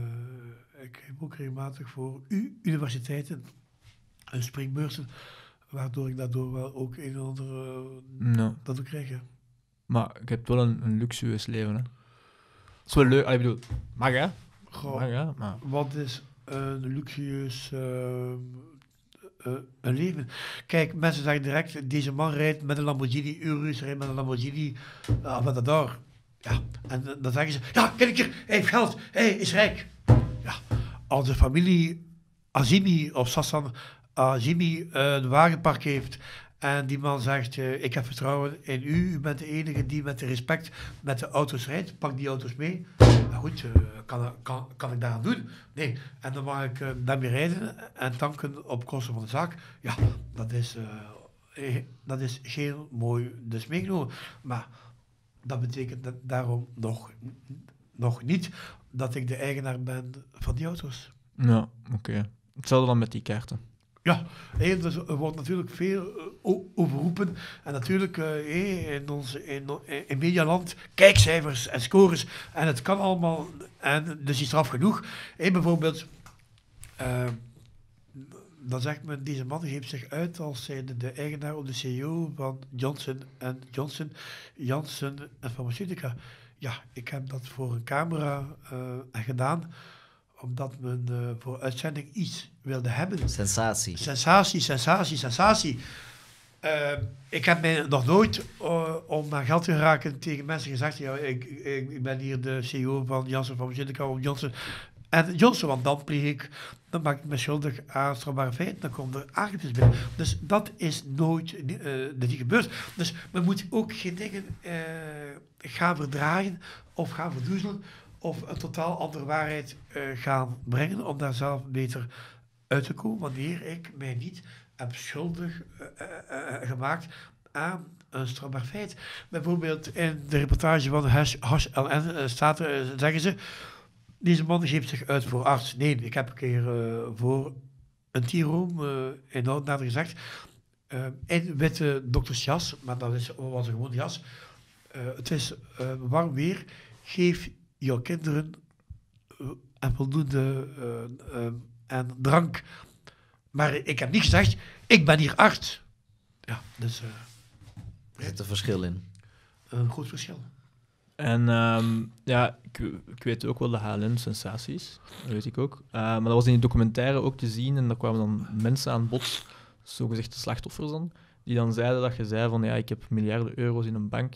uh, ik geef ook regelmatig voor u, universiteiten en springbeurzen, waardoor ik daardoor wel ook een en ander uh, no. dat ook krijg. Ja. Maar ik heb wel een, een luxueus leven, hè? Dat is wel leuk, ik bedoel, mag hè? Goh, mag hè? Maar... Wat is een luxueus uh, Uh, een leven. Kijk, mensen zeggen direct, deze man rijdt met een Lamborghini, Urus rijdt met een Lamborghini, uh, wat dat daar. Ja, en uh, dan zeggen ze, ja, kijk hier, hij heeft geld, hij is rijk. Ja, als de familie Azimi of Sassan Azimi uh, een wagenpark heeft en die man zegt, uh, ik heb vertrouwen in u, u bent de enige die met de respect met de auto's rijdt, pak die auto's mee. Nou goed, uh, kan, kan, kan ik daar aan doen? Nee. En dan mag ik uh, daarmee rijden en tanken op kosten van de zaak. Ja, dat is, uh, dat is heel mooi dus meegenomen. Maar dat betekent dat daarom nog, nog niet dat ik de eigenaar ben van die auto's. Ja, oké. Okay. Hetzelfde dan met die kaarten. Ja, hey, dus er wordt natuurlijk veel uh, overroepen. En natuurlijk uh, hey, in ons in, in Medialand kijkcijfers en scores. En het kan allemaal, en dus is straf genoeg. Hey, bijvoorbeeld, uh, dan zegt men, deze man geeft zich uit als zijnde de eigenaar of de C E O van Johnson en Johnson, Janssen en Pharmaceutica. Ja, ik heb dat voor een camera uh, gedaan, omdat men uh, voor uitzending iets wilde hebben. Sensatie. Sensatie, sensatie, sensatie. Uh, ik heb mij nog nooit, uh, om aan geld te geraken, tegen mensen gezegd, ja, ik, ik, ik ben hier de C E O van Janssen Pharmaceutica of Johnson en Johnson, want dan pleeg ik, dan maak ik me schuldig aan strafbare feiten, dan komt er aangiftes bij. Dus dat is nooit uh, dat die gebeurt. Dus men moet ook geen dingen uh, gaan verdraaien of gaan verdoezelen, of een totaal andere waarheid uh, gaan brengen, om daar zelf beter uit te komen, wanneer ik mij niet heb schuldig uh, uh, uh, gemaakt aan een strafbaar feit. Bijvoorbeeld in de reportage van H L N uh, staat er, uh, zeggen ze, deze man geeft zich uit voor arts. Nee, ik heb een keer uh, voor een tierroom uh, in Oudenaarde gezegd, uh, in witte doktersjas, maar dat is, was een gewoon jas. Uh, het is uh, warm weer, geef jouw kinderen uh, en voldoende uh, uh, en drank. Maar ik heb niet gezegd, ik ben hier arts. Ja, dus... Uh, er zit een verschil in. Een groot verschil. En um, ja, ik, ik weet ook wel de H L N-sensaties, dat weet ik ook. Uh, maar dat was in die documentaire ook te zien en daar kwamen dan mensen aan bod, zogezegd de slachtoffers dan, die dan zeiden dat je zei van ja, ik heb miljarden euro's in een bank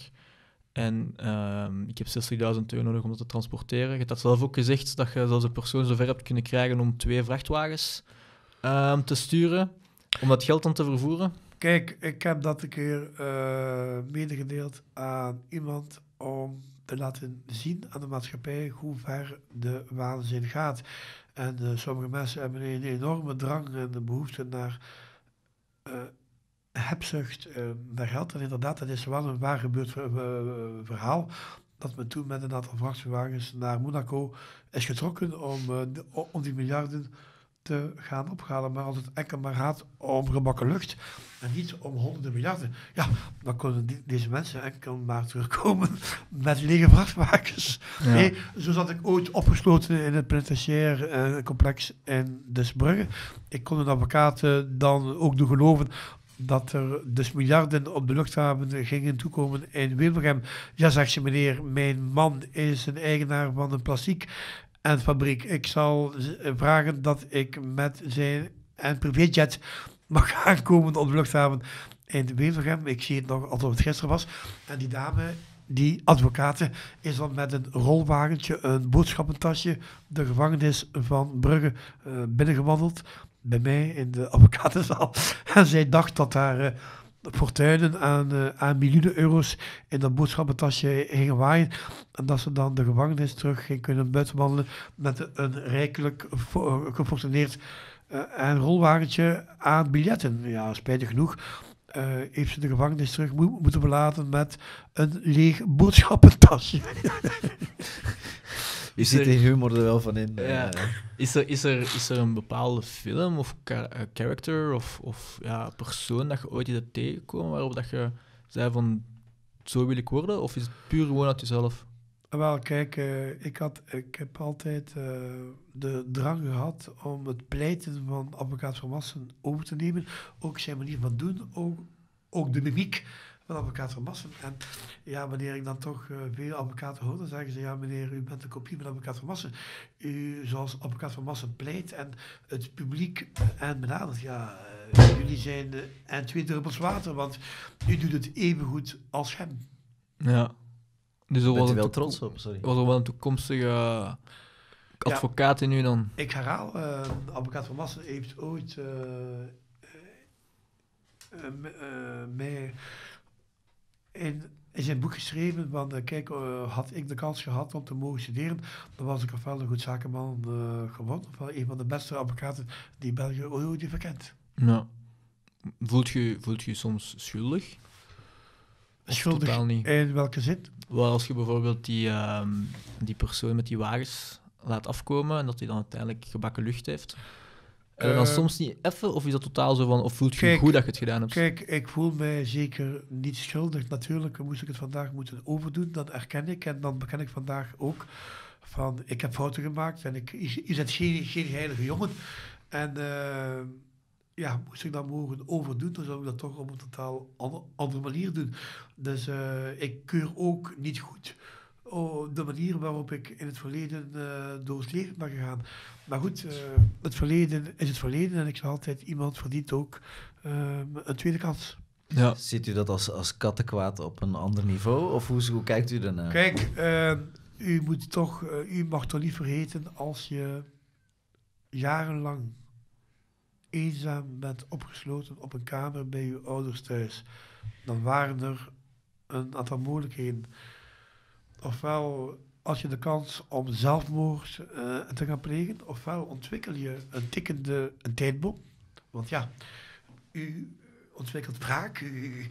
en uh, ik heb zestigduizend euro nodig om dat te transporteren. Je hebt dat zelf ook gezegd, dat je zelfs een persoon zover hebt kunnen krijgen om twee vrachtwagens uh, te sturen, om dat geld dan te vervoeren. Kijk, ik heb dat een keer uh, medegedeeld aan iemand om te laten zien aan de maatschappij hoe ver de waanzin gaat. En uh, sommige mensen hebben een enorme drang en de behoefte naar uh, hebzucht, uh, naar geld. En inderdaad, dat is wel een waar gebeurd ver, uh, verhaal. Dat men toen met een aantal vrachtwagens naar Monaco is getrokken om, uh, de, om die miljarden te gaan ophalen. Maar als het enkel maar gaat om gebakken lucht en niet om honderden miljarden, ja, dan kunnen die, deze mensen enkel maar terugkomen met lege vrachtwagens. Ja. Nee, zo zat ik ooit opgesloten in het penitentiair uh, complex in Desbrugge. Ik kon een advocaat uh, dan ook doen geloven dat er dus miljarden op de luchthaven gingen toekomen in Wevelgem. Ja, zegt ze, meneer, mijn man is een eigenaar van een plastic en fabriek. Ik zal vragen dat ik met zijn en privéjet mag aankomen op de luchthaven in Wevelgem. Ik zie het nog alsof het gisteren was. En die dame, die advocate, is dan met een rolwagentje, een boodschappentasje, de gevangenis van Brugge uh, binnengewandeld. Bij mij in de advocatenzaal. En zij dacht dat daar uh, fortuinen aan, uh, aan miljoenen euro's in dat boodschappentasje gingen waaien. En dat ze dan de gevangenis terug ging kunnen buitenwandelen met een rijkelijk uh, gefortuneerd uh, een rolwagentje aan biljetten. Ja, spijtig genoeg. Uh, heeft ze de gevangenis terug mo- moeten verlaten met een leeg boodschappentasje. Je ziet de humor er wel van in. Ja. Uh, Is er, is, er, is er een bepaalde film of ka- uh, character of, of ja, persoon dat je ooit hebt tegengekomen waarop dat je zei van zo wil ik worden? Of is het puur gewoon uit jezelf? Wel, kijk, uh, ik, had, ik heb altijd uh, de drang gehad om het pleiten van advocaat Van Massen over te nemen. Ook zijn manier van doen, ook, ook de mimiek van advocaat Van Massen. En ja, wanneer ik dan toch uh, veel advocaten hoor, dan zeggen ze, ja meneer, u bent een kopie van advocaat Van Massen. U, zoals advocaat Van Massen pleit en het publiek uh, en benadert, ja, uh, jullie zijn uh, en twee druppels water, want u doet het even goed als hem. Ja. Dus er bent was u een wel toekom- trots op, sorry. was er wel een toekomstige advocaat in u dan? Ik herhaal, uh, advocaat Van Massen heeft ooit uh, uh, uh, mij in, in zijn boek geschreven van, uh, kijk, uh, had ik de kans gehad om te mogen studeren, dan was ik ofwel een goed zakenman uh, geworden, ofwel een van de beste advocaten die België ooit heeft gekend. Ja. Voelt je voelt je soms schuldig? Of Schuldig totaal niet? in welke zin? Wel, als je bijvoorbeeld die, ehm, die persoon met die wagens laat afkomen en dat hij dan uiteindelijk gebakken lucht heeft. Heb je dan Uh, soms niet even, of is dat totaal zo van, of voelt je kijk, goed dat je het gedaan hebt? Kijk, ik voel mij zeker niet schuldig. Natuurlijk moest ik het vandaag moeten overdoen, dat erken ik. En dan beken ik vandaag ook van, ik heb fouten gemaakt en ik, je, je bent geen, geen heilige jongen. En uh, ja, moest ik dat mogen overdoen, dan zou ik dat toch op een totaal ander, andere manier doen. Dus uh, ik keur ook niet goed oh, de manier waarop ik in het verleden uh, door het leven ben gegaan. Maar goed, uh, het verleden is het verleden en ik zeg altijd, iemand verdient ook uh, een tweede kans. Ja. Ziet u dat als, als kattenkwaad op een ander niveau? Of hoe, hoe kijkt u daarnaar? Kijk, uh, u moet toch, uh, u mag toch niet vergeten als je jarenlang eenzaam bent opgesloten op een kamer bij uw ouders thuis. Dan waren er een aantal mogelijkheden. Ofwel als je de kans om zelfmoord uh, te gaan plegen, ofwel ontwikkel je een tikkende een tijdbom. Want ja, u ontwikkelt wraak. U, u,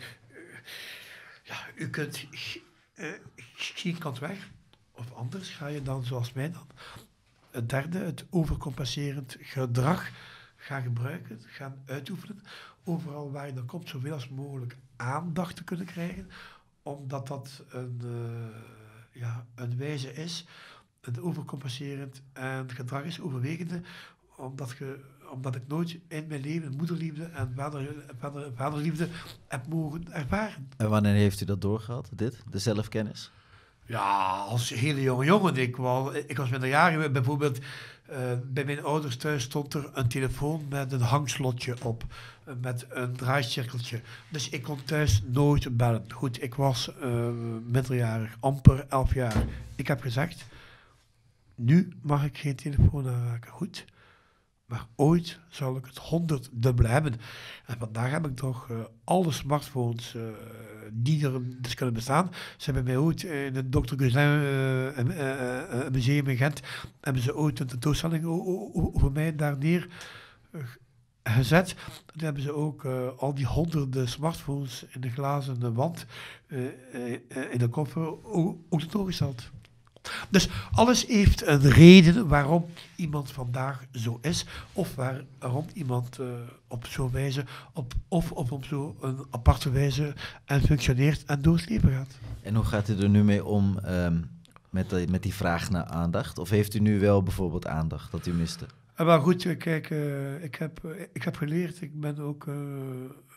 ja, u kunt uh, geen kant weg. Of anders ga je dan, zoals mij dan, het derde, het overcompenserend gedrag gaan gebruiken, gaan uitoefenen. Overal waar je dan komt, zoveel als mogelijk aandacht te kunnen krijgen. Omdat dat een... Uh, ja, een wijze is, een overcompenserend en gedrag is overwegende, omdat, ge, omdat ik nooit in mijn leven moederliefde en vader, vader, vaderliefde heb mogen ervaren. En wanneer heeft u dat doorgehad, dit, de zelfkennis? Ja, als hele jonge jongen. Ik was, ik was minderjarig. Bijvoorbeeld, uh, bij mijn ouders thuis stond er een telefoon met een hangslotje op. Uh, met een draaicirkeltje. Dus ik kon thuis nooit bellen. Goed, ik was uh, minderjarig, amper elf jaar. Ik heb gezegd, nu mag ik geen telefoon aanraken. Goed. Maar ooit zal ik het honderddubbele hebben. En vandaag heb ik toch uh, alle smartphones uh, die er dus kunnen bestaan. Ze hebben mij ooit in het dokter Guislain uh, uh, uh, uh, museum in Gent, hebben ze ooit een tentoonstelling over mij daar neer uh, gezet. Dan hebben ze ook uh, al die honderden smartphones in de glazen wand uh, uh, uh, in de koffer ook, ook tentoongesteld. Dus alles heeft een reden waarom iemand vandaag zo is, of waarom iemand uh, op zo'n wijze, op, of, of op zo'n aparte wijze en functioneert en door het leven gaat. En hoe gaat u er nu mee om um, met, die, met die vraag naar aandacht? Of heeft u nu wel bijvoorbeeld aandacht dat u miste? Uh, maar goed, kijk, uh, ik, heb, uh, ik heb geleerd, ik ben ook uh,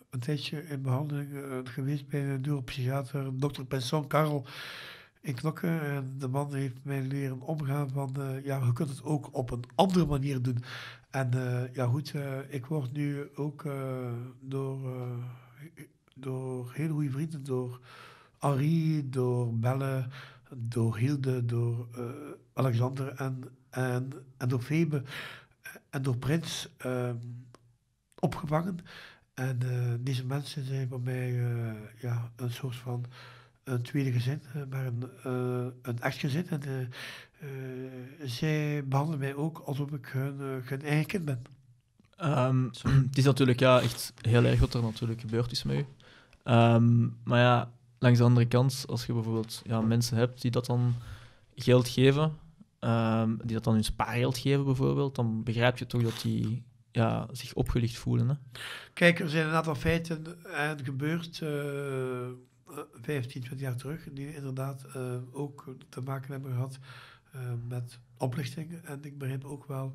een tijdje in behandeling uh, geweest bij een neuropsychiater, dokter Penson, Karel in Knokke. En de man heeft mij leren omgaan van, uh, ja, je kunt het ook op een andere manier doen. En uh, ja goed, uh, ik word nu ook uh, door, uh, door hele goede vrienden, door Henri, door Belle, door Hilde, door uh, Alexander en, en, en door Febe en door Prins uh, opgevangen. En uh, deze mensen zijn voor mij uh, ja, een soort van een tweede gezin, uh, maar een, uh, een echt gezin. En uh, uh, zij behandelen mij ook alsof ik hun, uh, hun eigen kind ben. Um, het is natuurlijk ja, echt heel erg wat er natuurlijk gebeurd is met u. Um, maar ja, langs de andere kant, als je bijvoorbeeld ja, mensen hebt die dat dan geld geven, um, die dat dan hun spaargeld geven bijvoorbeeld, dan begrijp je toch dat die ja, zich opgelicht voelen. Hè? Kijk, er zijn een aantal feiten uh, gebeurd, uh, vijftien, twintig jaar terug, die inderdaad uh, ook te maken hebben gehad uh, met oplichtingen. En ik begrijp ook wel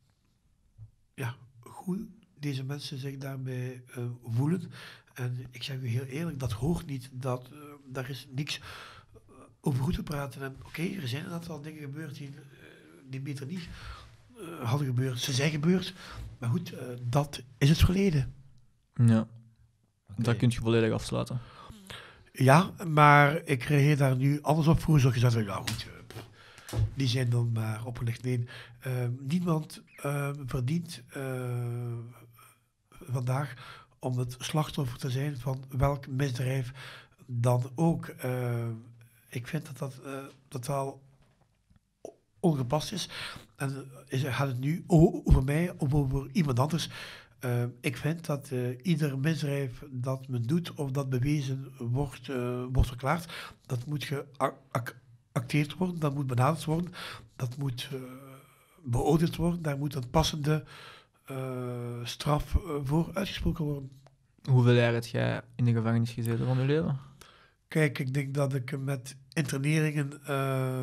ja, hoe deze mensen zich daarbij uh, voelen. En ik zeg u heel eerlijk, dat hoort niet. Dat, uh, daar is niks uh, over goed te praten. En oké, okay, er zijn een aantal dingen gebeurd die, uh, die beter niet uh, hadden gebeurd. Ze zijn gebeurd. Maar goed, uh, dat is het verleden. Ja, okay. Dat kun je volledig afsluiten. Ja, maar ik reageer daar nu anders op. Vroeger zou je zeggen, ja goed, uh, die zijn dan maar opgelegd. Nee, uh, niemand uh, verdient uh, vandaag om het slachtoffer te zijn van welk misdrijf dan ook. Uh, ik vind dat dat uh, totaal ongepast is. En is, gaat het nu over mij of over iemand anders? Uh, ik vind dat uh, ieder misdrijf dat men doet of dat bewezen wordt, uh, wordt verklaard, dat moet geacteerd worden, dat moet benaderd worden, dat moet uh, beoordeeld worden, daar moet een passende uh, straf uh, voor uitgesproken worden. Hoeveel jaar heb jij in de gevangenis gezeten van je leven? Kijk, ik denk dat ik met interneringen uh,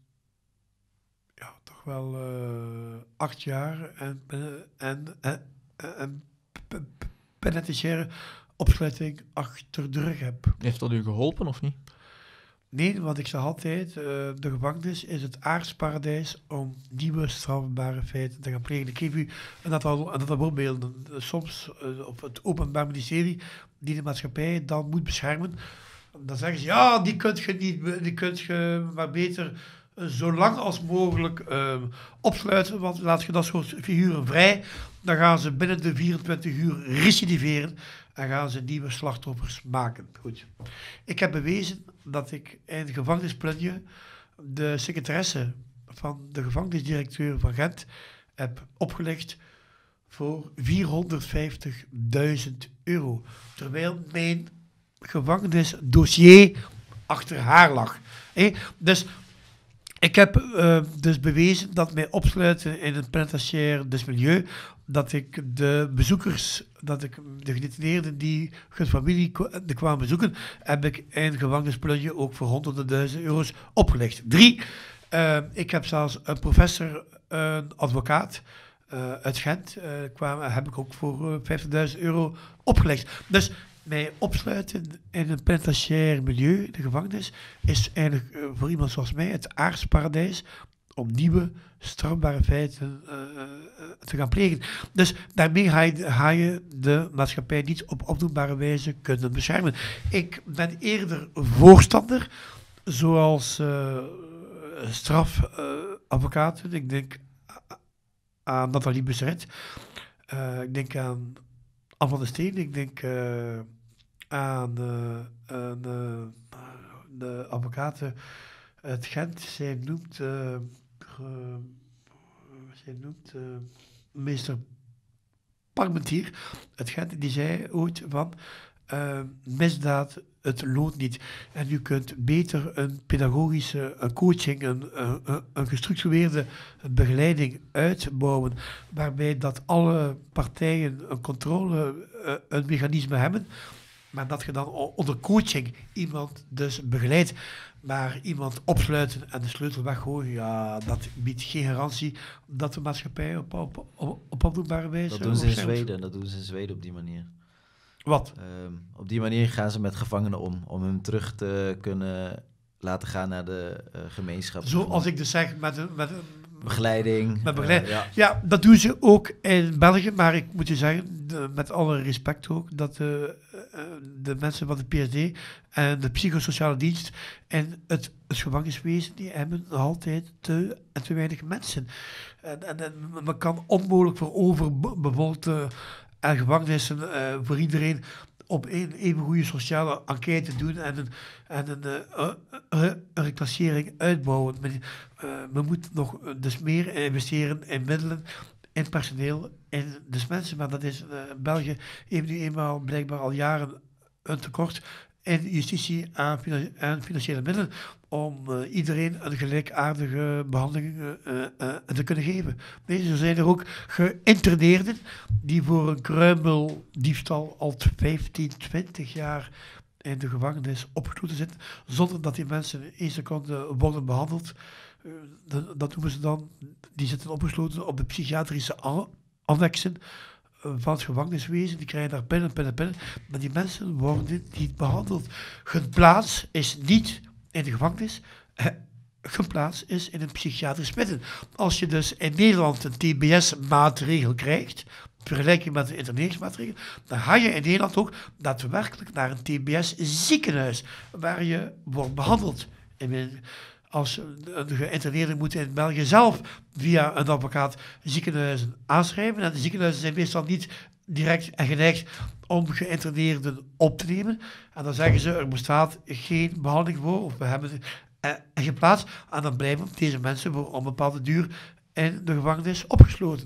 ja, toch wel uh, acht jaar en, en, en, en penitentiaire opsluiting achter de rug heb. Heeft dat u geholpen of niet? Nee, want ik zeg altijd, uh, de gevangenis is het aardsparadijs om nieuwe strafbare feiten te gaan plegen. Ik geef u een aantal, een aantal voorbeelden. Soms uh, op het Openbaar Ministerie, die de maatschappij dan moet beschermen, dan zeggen ze, ja, die kunt je niet, die kunt je maar beter uh, zo lang als mogelijk uh, opsluiten, want laat je dat soort figuren vrij, dan gaan ze binnen de vierentwintig uur recidiveren en gaan ze nieuwe slachtoffers maken. Goed. Ik heb bewezen dat ik in de gevangenisplunje de secretaresse van de gevangenisdirecteur van Gent heb opgelegd voor vierhonderdvijftigduizend euro. Terwijl mijn gevangenisdossier achter haar lag. Hey, dus ik heb uh, dus bewezen dat mij opsluiten in een penitentiair dus milieu, dat ik de bezoekers, dat ik de gedetineerden die hun familie de kwamen bezoeken, heb ik in gevangenisplunje ook voor honderden duizend euro's opgelegd. Drie, uh, ik heb zelfs een professor, een advocaat uh, uit Gent, uh, kwam, heb ik ook voor uh, vijftigduizend euro opgelegd. Dus mij opsluiten in een penitentiair milieu, de gevangenis, is eigenlijk uh, voor iemand zoals mij het aardsparadijs om nieuwe strafbare feiten uh, uh, te gaan plegen. Dus daarmee ga je, ga je de maatschappij niet op opdoenbare wijze kunnen beschermen. Ik ben eerder voorstander, zoals uh, strafadvocaten, uh, ik denk aan Nathalie Busseret, uh, ik denk aan Anne van der Steen, ik denk uh, aan, uh, aan uh, de advocaten uit Gent. Zij noemt, uh, uh, zij noemt uh, meester Parmentier uit Gent, die zei ooit van uh, misdaad, het loont niet. En u kunt beter een pedagogische een coaching, een, een, een gestructureerde begeleiding uitbouwen, waarbij dat alle partijen een controle, uh, een mechanisme hebben, maar dat je dan onder coaching iemand dus begeleidt. Maar iemand opsluiten en de sleutel weggooien, ja, dat biedt geen garantie dat de maatschappij op, op, op, op afdoenbare wijze... Dat doen ze in Zweden, dat doen ze in Zweden op die manier. Wat? Ehm, op die manier gaan ze met gevangenen om, om hem terug te kunnen laten gaan naar de uh, gemeenschap. Zoals ik dus zeg, met een... Met een begeleiding. Met begeleiding. Uh, ja. ja, dat doen ze ook in België, maar ik moet je zeggen, de, met alle respect ook, dat de, uh, de mensen van de P S D en de psychosociale dienst en het, het gevangeniswezen, die hebben nog altijd te, en te weinig mensen. En, en, en men kan onmogelijk voor overbevolkte uh, gevangenissen uh, voor iedereen op een even goede sociale enquête doen en een, en een, uh, uh, uh, een reclassering uitbouwen. Men, uh, men moet nog dus meer investeren in middelen, in personeel, in dus mensen. Maar dat is, uh, België heeft nu eenmaal blijkbaar al jaren een tekort in justitie aan, finan- aan financiële middelen om uh, iedereen een gelijkaardige behandeling uh, uh, uh, te kunnen geven. Nee, zo zijn er ook geïnterneerden die voor een kruimeldiefstal al vijftien, twintig jaar in de gevangenis opgesloten zitten, zonder dat die mensen in één seconde worden behandeld. Uh, dat, dat noemen ze dan, die zitten opgesloten op de psychiatrische an- annexen van het gevangeniswezen, die krijgen daar pinnen, pinnen, pinnen, maar die mensen worden niet behandeld. Hun plaats is niet in de gevangenis, hun plaats is in een psychiatrisch midden. Als je dus in Nederland een T B S-maatregel krijgt, vergelijking met de interneringsmaatregel, dan ga je in Nederland ook daadwerkelijk naar een T B S-ziekenhuis, waar je wordt behandeld. Als de geïnterneerden moeten in België zelf via een advocaat ziekenhuizen aanschrijven. En de ziekenhuizen zijn meestal niet direct en geneigd om geïnterneerden op te nemen. En dan zeggen ze, er bestaat geen behandeling voor, of we hebben er geen plaats. En dan blijven deze mensen voor een bepaalde duur in de gevangenis opgesloten.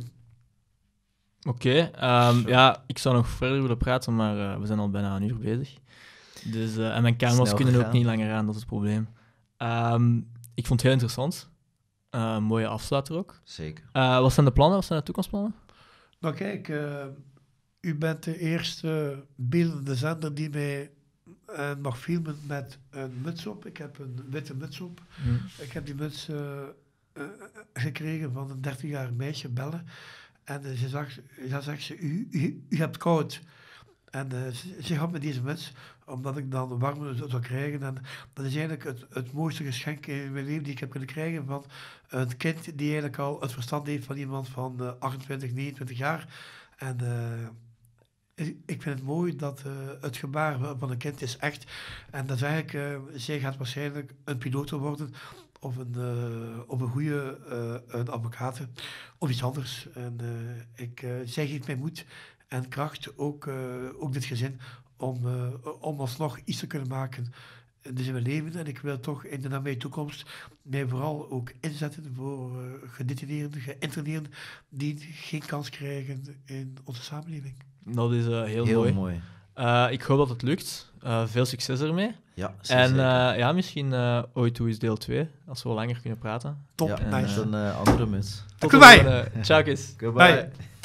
Oké, okay, um, ja, ik zou nog verder willen praten, maar uh, we zijn al bijna een uur bezig. Dus, uh, en mijn camera's Snel kunnen gegaan. ook niet langer aan, dat is het probleem. Um, ik vond het heel interessant. Uh, mooie afsluiter ook. Zeker. Uh, wat zijn de plannen? Wat zijn de toekomstplannen? Nou kijk, uh, u bent de eerste beeldende zender die mij uh, mag filmen met een muts op. Ik heb een witte muts op. Hmm. Ik heb die muts uh, uh, gekregen van een dertig-jarig meisje, Belle. En uh, ze zegt, ja, zegt ze, u, u, u hebt koud. En uh, ze, ze had me deze muts, omdat ik dan warm zou krijgen. En dat is eigenlijk het, het mooiste geschenk in mijn leven die ik heb kunnen krijgen van een kind die eigenlijk al het verstand heeft van iemand van uh, achtentwintig, negenentwintig jaar. En uh, ik vind het mooi dat uh, het gebaar van een kind is echt. En dat is eigenlijk, uh, zij gaat waarschijnlijk een piloot worden of een, uh, of een goede uh, een advocaat of iets anders. En uh, ik, uh, zij geeft mij moed en kracht, ook, uh, ook dit gezin, om, uh, om alsnog iets te kunnen maken dus in mijn leven. En ik wil toch in de nabije toekomst mij vooral ook inzetten voor uh, gedetineerden, geïnterneerden die geen kans krijgen in onze samenleving. Dat is uh, heel, heel mooi. mooi. Uh, ik hoop dat het lukt. Uh, veel succes ermee. Ja, en uh, ja, misschien uh, ooit toe is deel twee, als we wel langer kunnen praten. Top, ja, nice. Met een uh, andere muts. Tot de volgende. Ciao, kies. Goodbye. Bye.